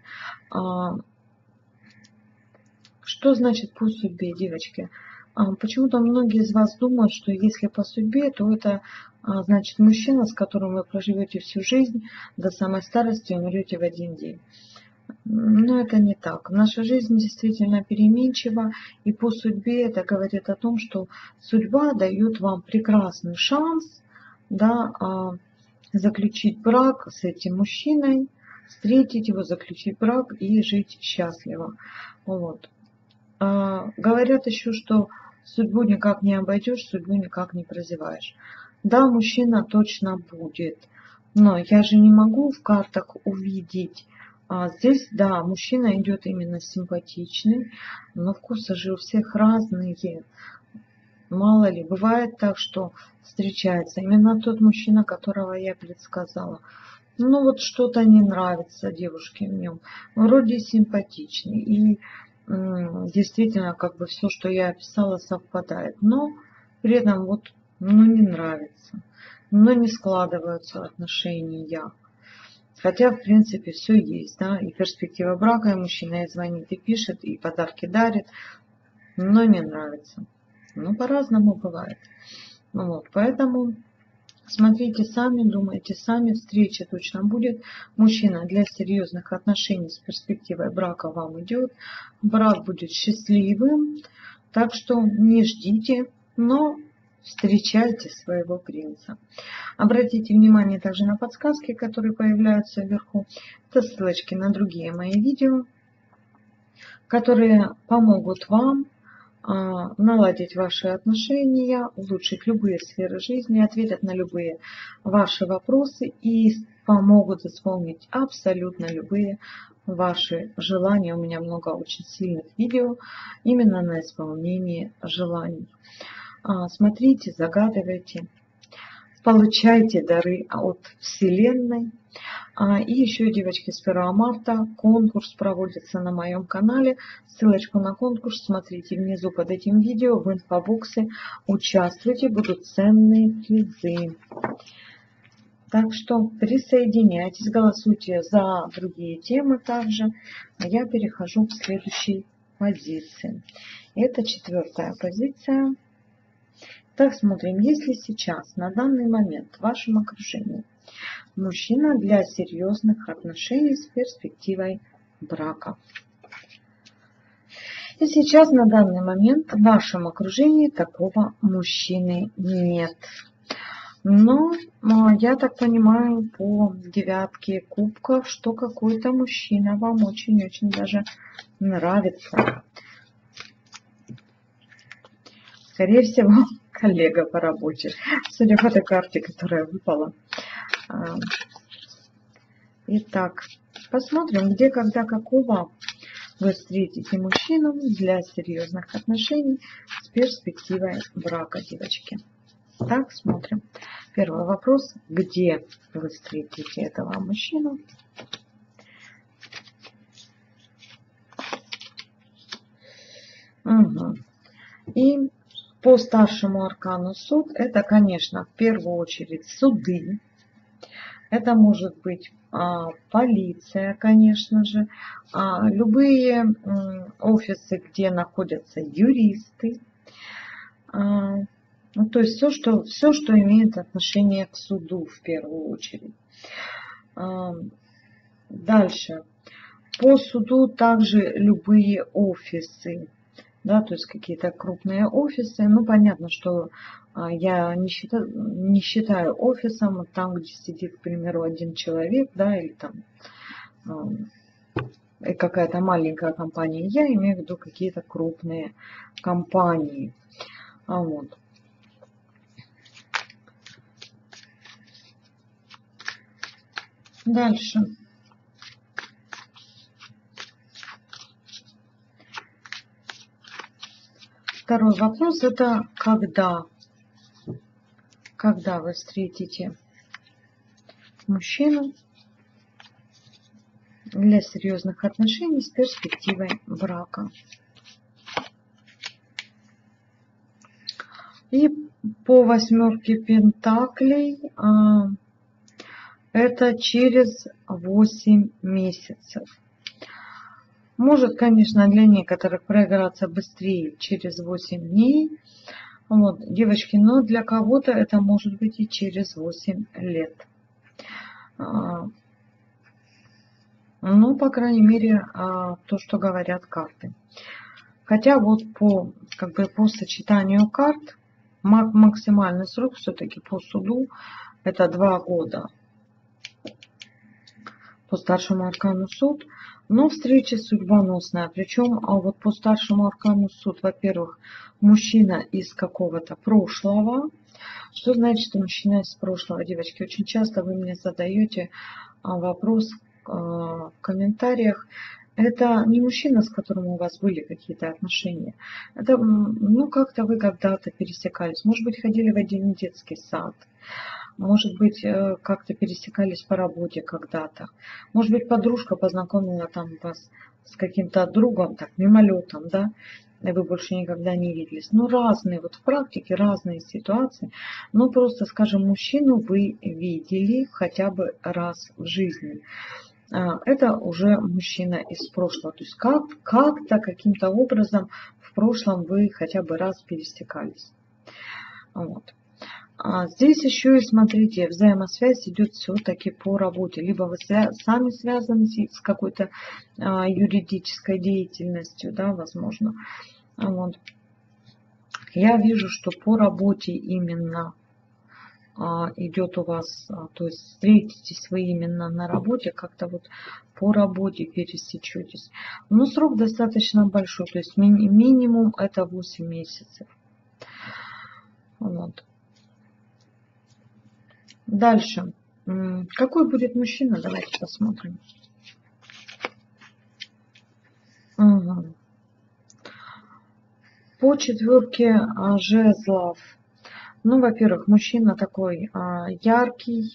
Что значит по судьбе, девочки? Почему-то многие из вас думают, что если по судьбе, то это значит мужчина, с которым вы проживете всю жизнь, до самой старости умрете в один день. Но это не так. Наша жизнь действительно переменчива, и по судьбе это говорит о том, что судьба дает вам прекрасный шанс, да, заключить брак с этим мужчиной, встретить его, заключить брак и жить счастливо. Вот. Говорят еще, что судьбу никак не обойдешь, судьбу никак не прозеваешь. Да, мужчина точно будет, но я же не могу в картах увидеть. Здесь, да, мужчина идет именно симпатичный, но вкусы же у всех разные. Мало ли, бывает так, что встречается именно тот мужчина, которого я предсказала. Ну вот что-то не нравится девушке в нем. Вроде симпатичный. И действительно, как бы все, что я описала, совпадает. Но при этом вот, ну, не нравится. Но не складываются отношения. Хотя, в принципе, все есть, да, и перспектива брака, и мужчина и звонит, и пишет, и подарки дарит, но не нравится. Ну, по-разному бывает. Ну вот, поэтому смотрите сами, думайте сами, встреча точно будет. Мужчина для серьезных отношений с перспективой брака вам идет. Брак будет счастливым, так что не ждите, но встречайте своего принца. Обратите внимание также на подсказки, которые появляются вверху. Это ссылочки на другие мои видео, которые помогут вам наладить ваши отношения, улучшить любые сферы жизни, ответят на любые ваши вопросы и помогут исполнить абсолютно любые ваши желания. У меня много очень сильных видео именно на исполнение желаний. Смотрите, загадывайте, получайте дары от Вселенной. И еще, девочки, с 1 марта конкурс проводится на моем канале. Ссылочку на конкурс смотрите внизу под этим видео, в инфобоксе. Участвуйте, будут ценные призы. Так что присоединяйтесь, голосуйте за другие темы также. А я перехожу к следующей позиции. Это 4-я позиция. Так, смотрим, если сейчас, на данный момент, в вашем окружении мужчина для серьезных отношений с перспективой брака. И сейчас, на данный момент, в вашем окружении такого мужчины нет. Но я так понимаю по 9 кубков, что какой-то мужчина вам очень-очень даже нравится. Скорее всего, коллега по работе, судя по этой карте, которая выпала. Итак, посмотрим, где, когда, какого вы встретите мужчину для серьезных отношений с перспективой брака, девочки. Так, смотрим. Первый вопрос. Где вы встретите этого мужчину? Угу. И по старшему аркану суд, это, конечно, в первую очередь суды. Это может быть полиция, конечно же, любые офисы, где находятся юристы. Ну, то есть все, что имеет отношение к суду в первую очередь. Дальше. По суду также любые офисы. Да, то есть какие-то крупные офисы. Ну, понятно, что я не считаю офисом там, где сидит, к примеру, один человек, да, или там какая-то маленькая компания. Я имею в виду какие-то крупные компании. Вот. Дальше. Второй вопрос, это когда вы встретите мужчину для серьезных отношений с перспективой брака. И по 8 пентаклей это через 8 месяцев. Может, конечно, для некоторых проиграться быстрее, через 8 дней. Вот, девочки, но для кого-то это может быть и через 8 лет. Ну, по крайней мере, то, что говорят карты. Хотя вот по сочетанию карт максимальный срок все-таки по суду это 2 года. По старшему аркану суд. Но встреча судьбоносная. Причем вот по старшему аркану суд, во-первых, мужчина из какого-то прошлого. Что значит, что мужчина из прошлого, девочки? Очень часто вы мне задаете вопрос в комментариях. Это не мужчина, с которым у вас были какие-то отношения. Это, ну, как-то вы когда-то пересекались. Может быть, ходили в один детский сад. Может быть, как-то пересекались по работе когда-то. Может быть, подружка познакомила там вас с каким-то другом, так, мимолетом, да, и вы больше никогда не виделись. Ну, разные, вот в практике разные ситуации. Ну, просто, скажем, мужчину вы видели хотя бы раз в жизни. Это уже мужчина из прошлого. То есть как-то, каким-то образом в прошлом вы хотя бы раз пересекались. Вот. Здесь еще и смотрите, взаимосвязь идет все-таки по работе. Либо вы сами связаны с какой-то юридической деятельностью, да, возможно. Вот. Я вижу, что по работе именно идет у вас, то есть встретитесь вы именно на работе, как-то вот по работе пересечетесь. Но срок достаточно большой, то есть минимум это 8 месяцев. Вот. Дальше. Какой будет мужчина? Давайте посмотрим. Угу. По четверке жезлов. Ну, во-первых, мужчина такой яркий,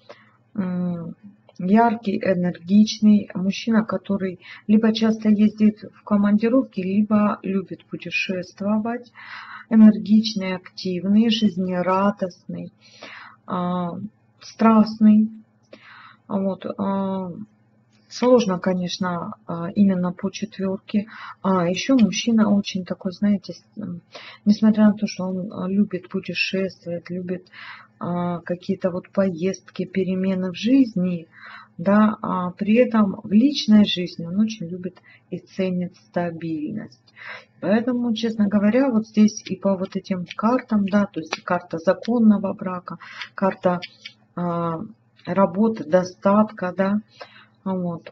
энергичный. Мужчина, который либо часто ездит в командировки, либо любит путешествовать. Энергичный, активный, жизнерадостный, страстный. Вот. Сложно, конечно, именно по четверке. Еще мужчина очень такой, знаете, несмотря на то, что он любит путешествовать, любит какие-то вот поездки, перемены в жизни, да, при этом в личной жизни он очень любит и ценит стабильность. Поэтому, честно говоря, вот здесь и по вот этим картам, да, то есть карта законного брака, карта работы, достатка, да, вот.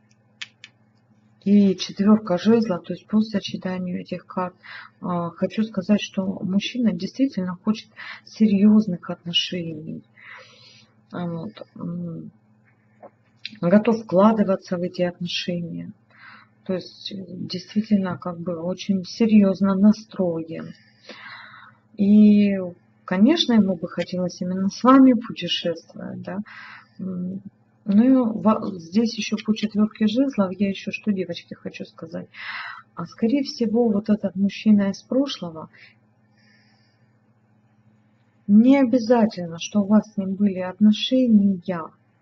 И четверка жезла, то есть по сочетанию этих карт, хочу сказать, что мужчина действительно хочет серьезных отношений. Вот. Готов вкладываться в эти отношения. То есть действительно как бы очень серьезно настроен. И, конечно, ему бы хотелось именно с вами путешествовать, да. Ну, здесь еще по четверке жезлов, я еще что, девочки, хочу сказать. Скорее всего, вот этот мужчина из прошлого, не обязательно, что у вас с ним были отношения,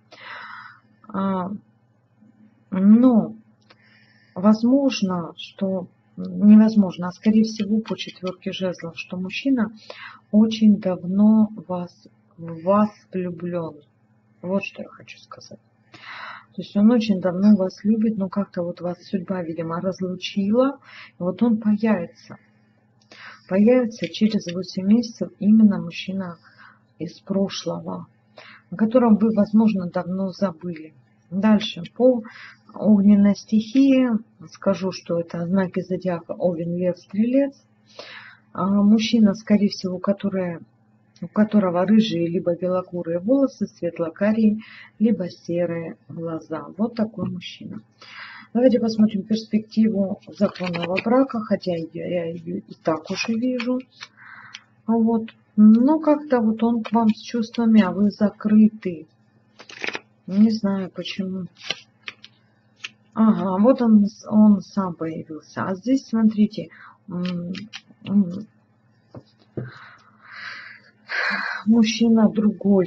но возможно, что невозможно, а скорее всего по четверке жезлов, что мужчина очень давно в вас влюблен. Вот что я хочу сказать. То есть он очень давно вас любит, но как-то вот вас судьба, видимо, разлучила. И вот он появится. Появится через 8 месяцев именно мужчина из прошлого, о котором вы, возможно, давно забыли. Дальше. По огненной стихии скажу, что это знаки зодиака Овен, Лев, Стрелец. Мужчина, скорее всего, у которого рыжие либо белокурые волосы, светло-карие, либо серые глаза. Вот такой мужчина. Давайте посмотрим перспективу законного брака, хотя я ее и так уже вижу. Вот. Но как-то вот он к вам с чувствами, а вы закрыты. Не знаю почему. Ага, вот он сам появился. А здесь, смотрите, мужчина другой.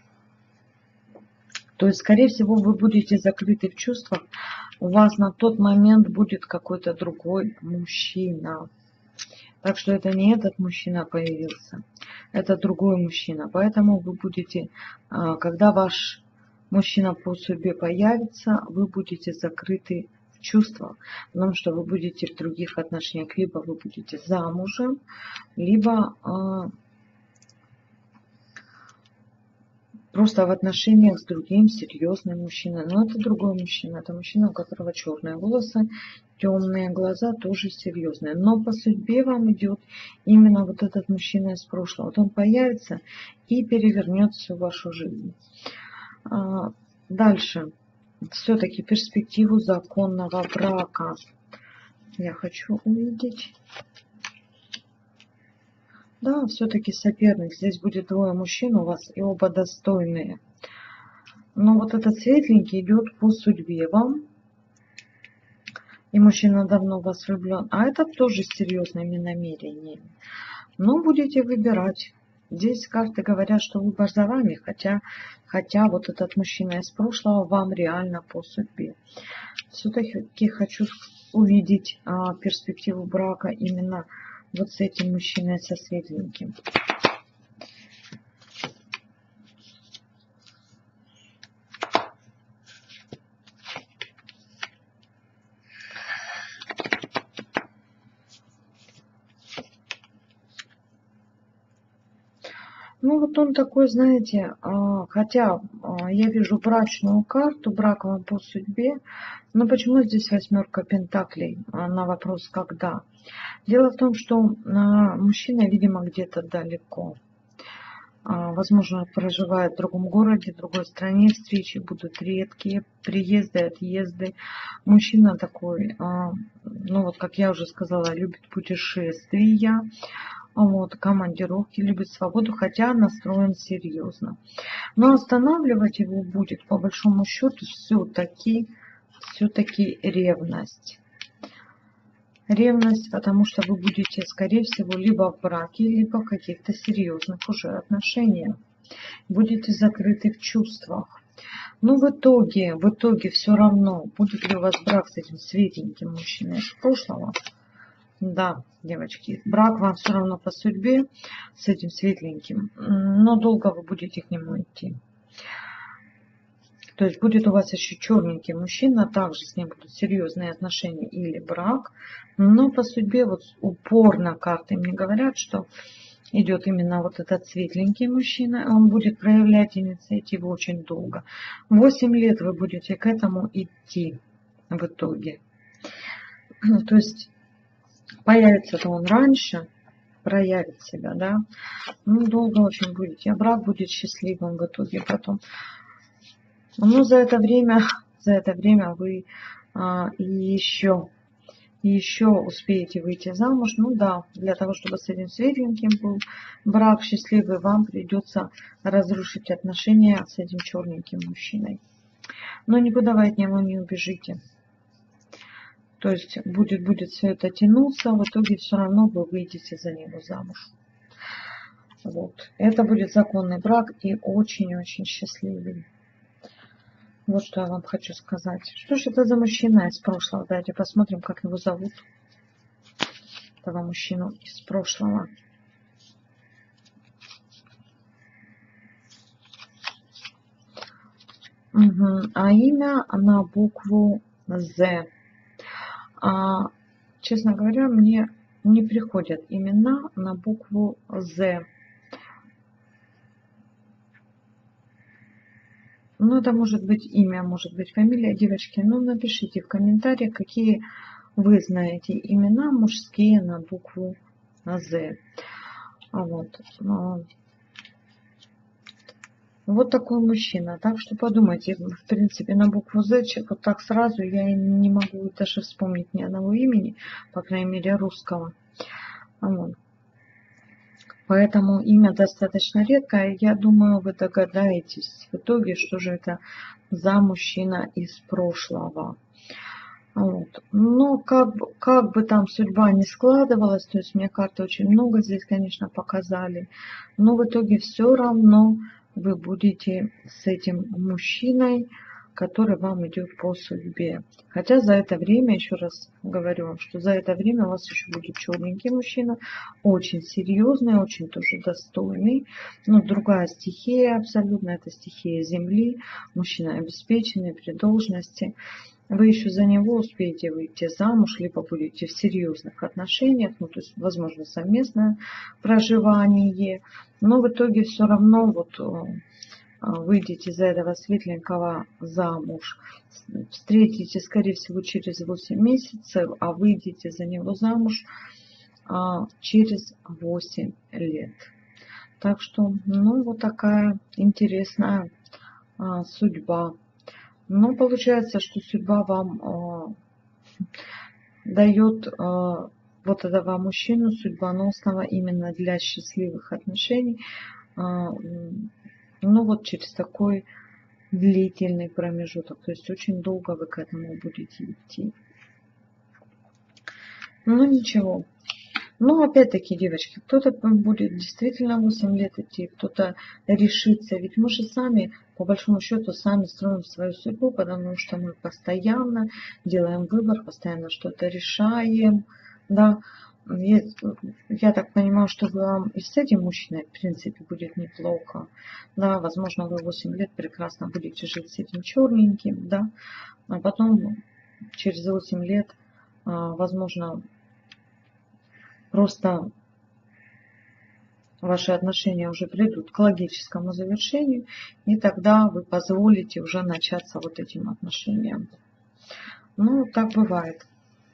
То есть, скорее всего, вы будете закрыты в чувствах. У вас на тот момент будет какой-то другой мужчина. Так что это не этот мужчина появился. Это другой мужчина. Поэтому вы будете, когда ваш мужчина по судьбе появится, вы будете закрыты в чувствах. Потому что вы будете в других отношениях. Либо вы будете замужем, либо просто в отношениях с другим серьезным мужчиной. Но это другой мужчина. Это мужчина, у которого черные волосы, темные глаза, тоже серьезные. Но по судьбе вам идет именно вот этот мужчина из прошлого. Вот он появится и перевернет всю вашу жизнь. Дальше. Все-таки перспективу законного брака я хочу увидеть. Да, все-таки соперник. Здесь будет двое мужчин у вас, и оба достойные. Но вот этот светленький идет по судьбе вам. И мужчина давно в вас влюблен. А этот тоже с серьезными намерениями. Но будете выбирать. Здесь карты говорят, что выбор за вами. Хотя вот этот мужчина из прошлого вам реально по судьбе. Все-таки хочу увидеть перспективу брака именно вот с этим мужчиной, со светленьким. Ну, вот он такой, знаете, хотя я вижу брачную карту, брак вам по судьбе, но почему здесь восьмерка пентаклей на вопрос «когда»? Дело в том, что мужчина, видимо, где-то далеко. Возможно, проживает в другом городе, в другой стране, встречи будут редкие, приезды, отъезды. Мужчина такой, ну вот, как я уже сказала, любит путешествия, вот, командировки, любит свободу, хотя настроен серьезно. Но останавливать его будет, по большому счету, все-таки ревность. Ревность, потому что вы будете, скорее всего, либо в браке, либо в каких-то серьезных уже отношениях. Будете закрыты в чувствах. Но в итоге все равно, будет ли у вас брак с этим светленьким мужчиной из прошлого. Да, девочки, брак вам все равно по судьбе с этим светленьким, но долго вы будете к нему идти. То есть будет у вас еще черненький мужчина, также с ним будут серьезные отношения или брак, но по судьбе вот упорно карты мне говорят, что идет именно вот этот светленький мужчина, он будет проявлять инициативу очень долго. 8 лет вы будете к этому идти в итоге. То есть появится-то он раньше, проявит себя, да, ну долго очень будете, а брак будет счастливым в итоге потом. Но за это время вы еще успеете выйти замуж. Ну да, для того, чтобы с этим светленьким был брак счастливый, вам придется разрушить отношения с этим черненьким мужчиной. Но никуда вы от него не убежите. То есть будет все это тянуться, в итоге все равно вы выйдете за него замуж. Вот. Это будет законный брак и очень-очень счастливый. Вот что я вам хочу сказать. Что же это за мужчина из прошлого? Давайте посмотрим, как его зовут. Этого мужчину из прошлого. Угу. А имя на букву З. Честно говоря, мне не приходят имена на букву З. Ну, это может быть имя, может быть фамилия, девочки. Ну, напишите в комментариях, какие вы знаете имена мужские на букву З. Вот. Вот такой мужчина. Так что подумайте, в принципе, на букву З, вот так сразу я не могу даже вспомнить ни одного имени, по крайней мере, русского. Вот. Поэтому имя достаточно редкое. Я думаю, вы догадаетесь в итоге, что же это за мужчина из прошлого. Вот. Но как бы там судьба не складывалась, то есть мне карты очень много здесь, конечно, показали, но в итоге все равно вы будете с этим мужчиной, который вам идет по судьбе. Хотя за это время, еще раз говорю вам, что за это время у вас еще будет черненький мужчина, очень серьезный, очень тоже достойный, но другая стихия абсолютно, это стихия Земли, мужчина обеспеченный при должности. Вы еще за него успеете выйти замуж, либо будете в серьезных отношениях, ну, то есть, возможно, совместное проживание, но в итоге все равно вот выйдете за этого светленького замуж, встретите, скорее всего, через 8 месяцев, а выйдете за него замуж через 8 лет. Так что, ну, вот такая интересная судьба. Но получается, что судьба вам дает вот этого мужчину судьбоносного именно для счастливых отношений. Ну вот через такой длительный промежуток. То есть очень долго вы к этому будете идти. Ну ничего. Но опять-таки, девочки, кто-то будет действительно 8 лет идти, кто-то решится. Ведь мы же сами, по большому счету, сами строим свою судьбу, потому что мы постоянно делаем выбор, постоянно что-то решаем. Да. Я так понимаю, что вам и с этим мужчиной, в принципе, будет неплохо. Да, возможно, вы 8 лет прекрасно будете жить с этим черненьким, да. А потом, через 8 лет, возможно, просто ваши отношения уже придут к логическому завершению, и тогда вы позволите уже начаться вот этим отношениям. Ну, так бывает.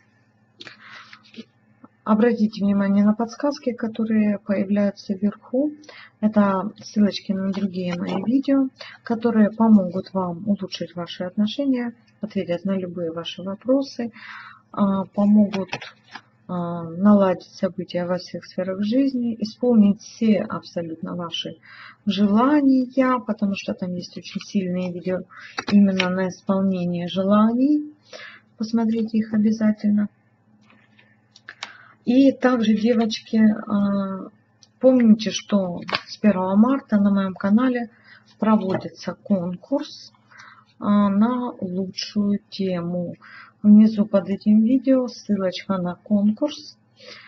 Обратите внимание на подсказки, которые появляются вверху. Это ссылочки на другие мои видео, которые помогут вам улучшить ваши отношения, ответят на любые ваши вопросы, помогут наладить события во всех сферах жизни, исполнить все абсолютно ваши желания, потому что там есть очень сильные видео именно на исполнение желаний. Посмотрите их обязательно. И также, девочки, помните, что с 1 марта на моем канале проводится конкурс на лучшую тему. Внизу под этим видео ссылочка на конкурс.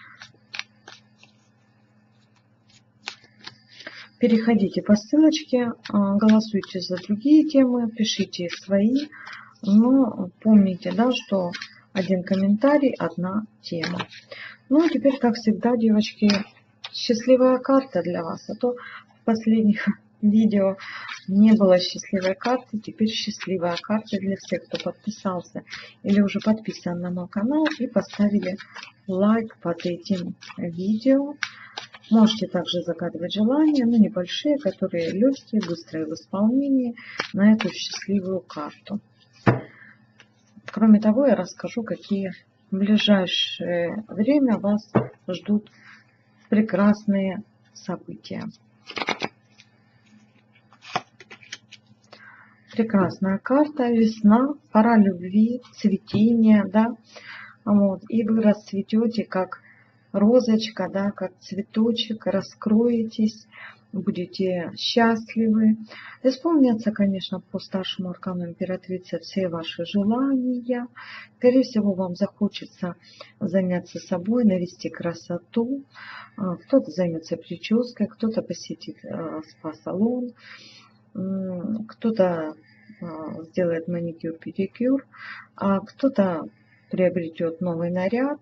Переходите по ссылочке, голосуйте за другие темы, пишите свои. Но помните, да, что один комментарий, одна тема. Ну, а теперь, как всегда, девочки, счастливая карта для вас. А то в последних видео не было счастливой карты. Теперь счастливая карта для всех, кто подписался или уже подписан на мой канал и поставили лайк под этим видео. Можете также загадывать желания, но небольшие, которые легкие, быстрые в исполнении, на эту счастливую карту. Кроме того, я расскажу, какие в ближайшее время вас ждут прекрасные события. Прекрасная карта, весна, пора любви, цветения, да, вот, и вы расцветете как розочка, да, как цветочек, раскроетесь, будете счастливы. Исполнятся, конечно, по старшему аркану императрицы все ваши желания. Скорее всего, вам захочется заняться собой, навести красоту. Кто-то займется прической, кто-то посетит спа-салон, кто-то сделает маникюр, педикюр, а кто-то приобретет новый наряд.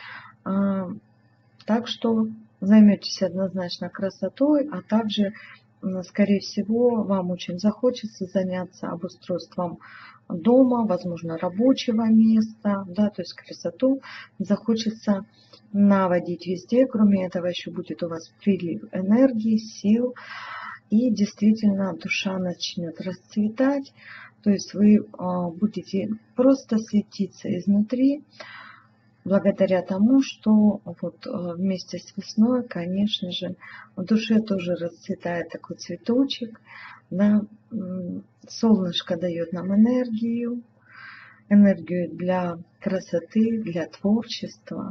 Так что займетесь однозначно красотой, а также, скорее всего, вам очень захочется заняться обустройством дома, возможно, рабочего места, да, то есть красоту захочется наводить везде. Кроме этого, еще будет у вас прилив энергии, сил, и действительно душа начнет расцветать, то есть вы будете просто светиться изнутри, благодаря тому, что вот вместе с весной, конечно же, в душе тоже расцветает такой цветочек. Да? Солнышко дает нам энергию для красоты, для творчества.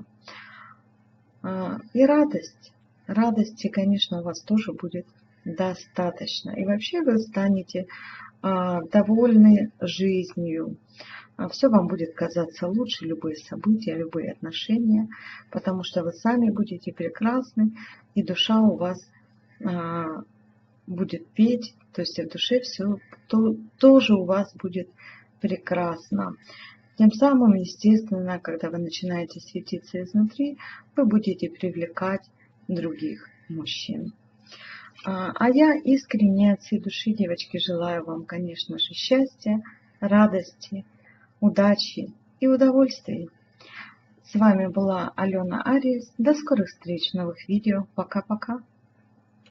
И радость. Радости, конечно, у вас тоже будет достаточно. И вообще вы станете довольны жизнью. Все вам будет казаться лучше, любые события, любые отношения, потому что вы сами будете прекрасны, и душа у вас будет петь, то есть в душе все тоже у вас будет прекрасно. Тем самым, естественно, когда вы начинаете светиться изнутри, вы будете привлекать других мужчин. А я искренне от всей души, девочки, желаю вам, конечно же, счастья, радости, удачи и удовольствий. С вами была Алена Ариес. До скорых встреч в новых видео. Пока-пока.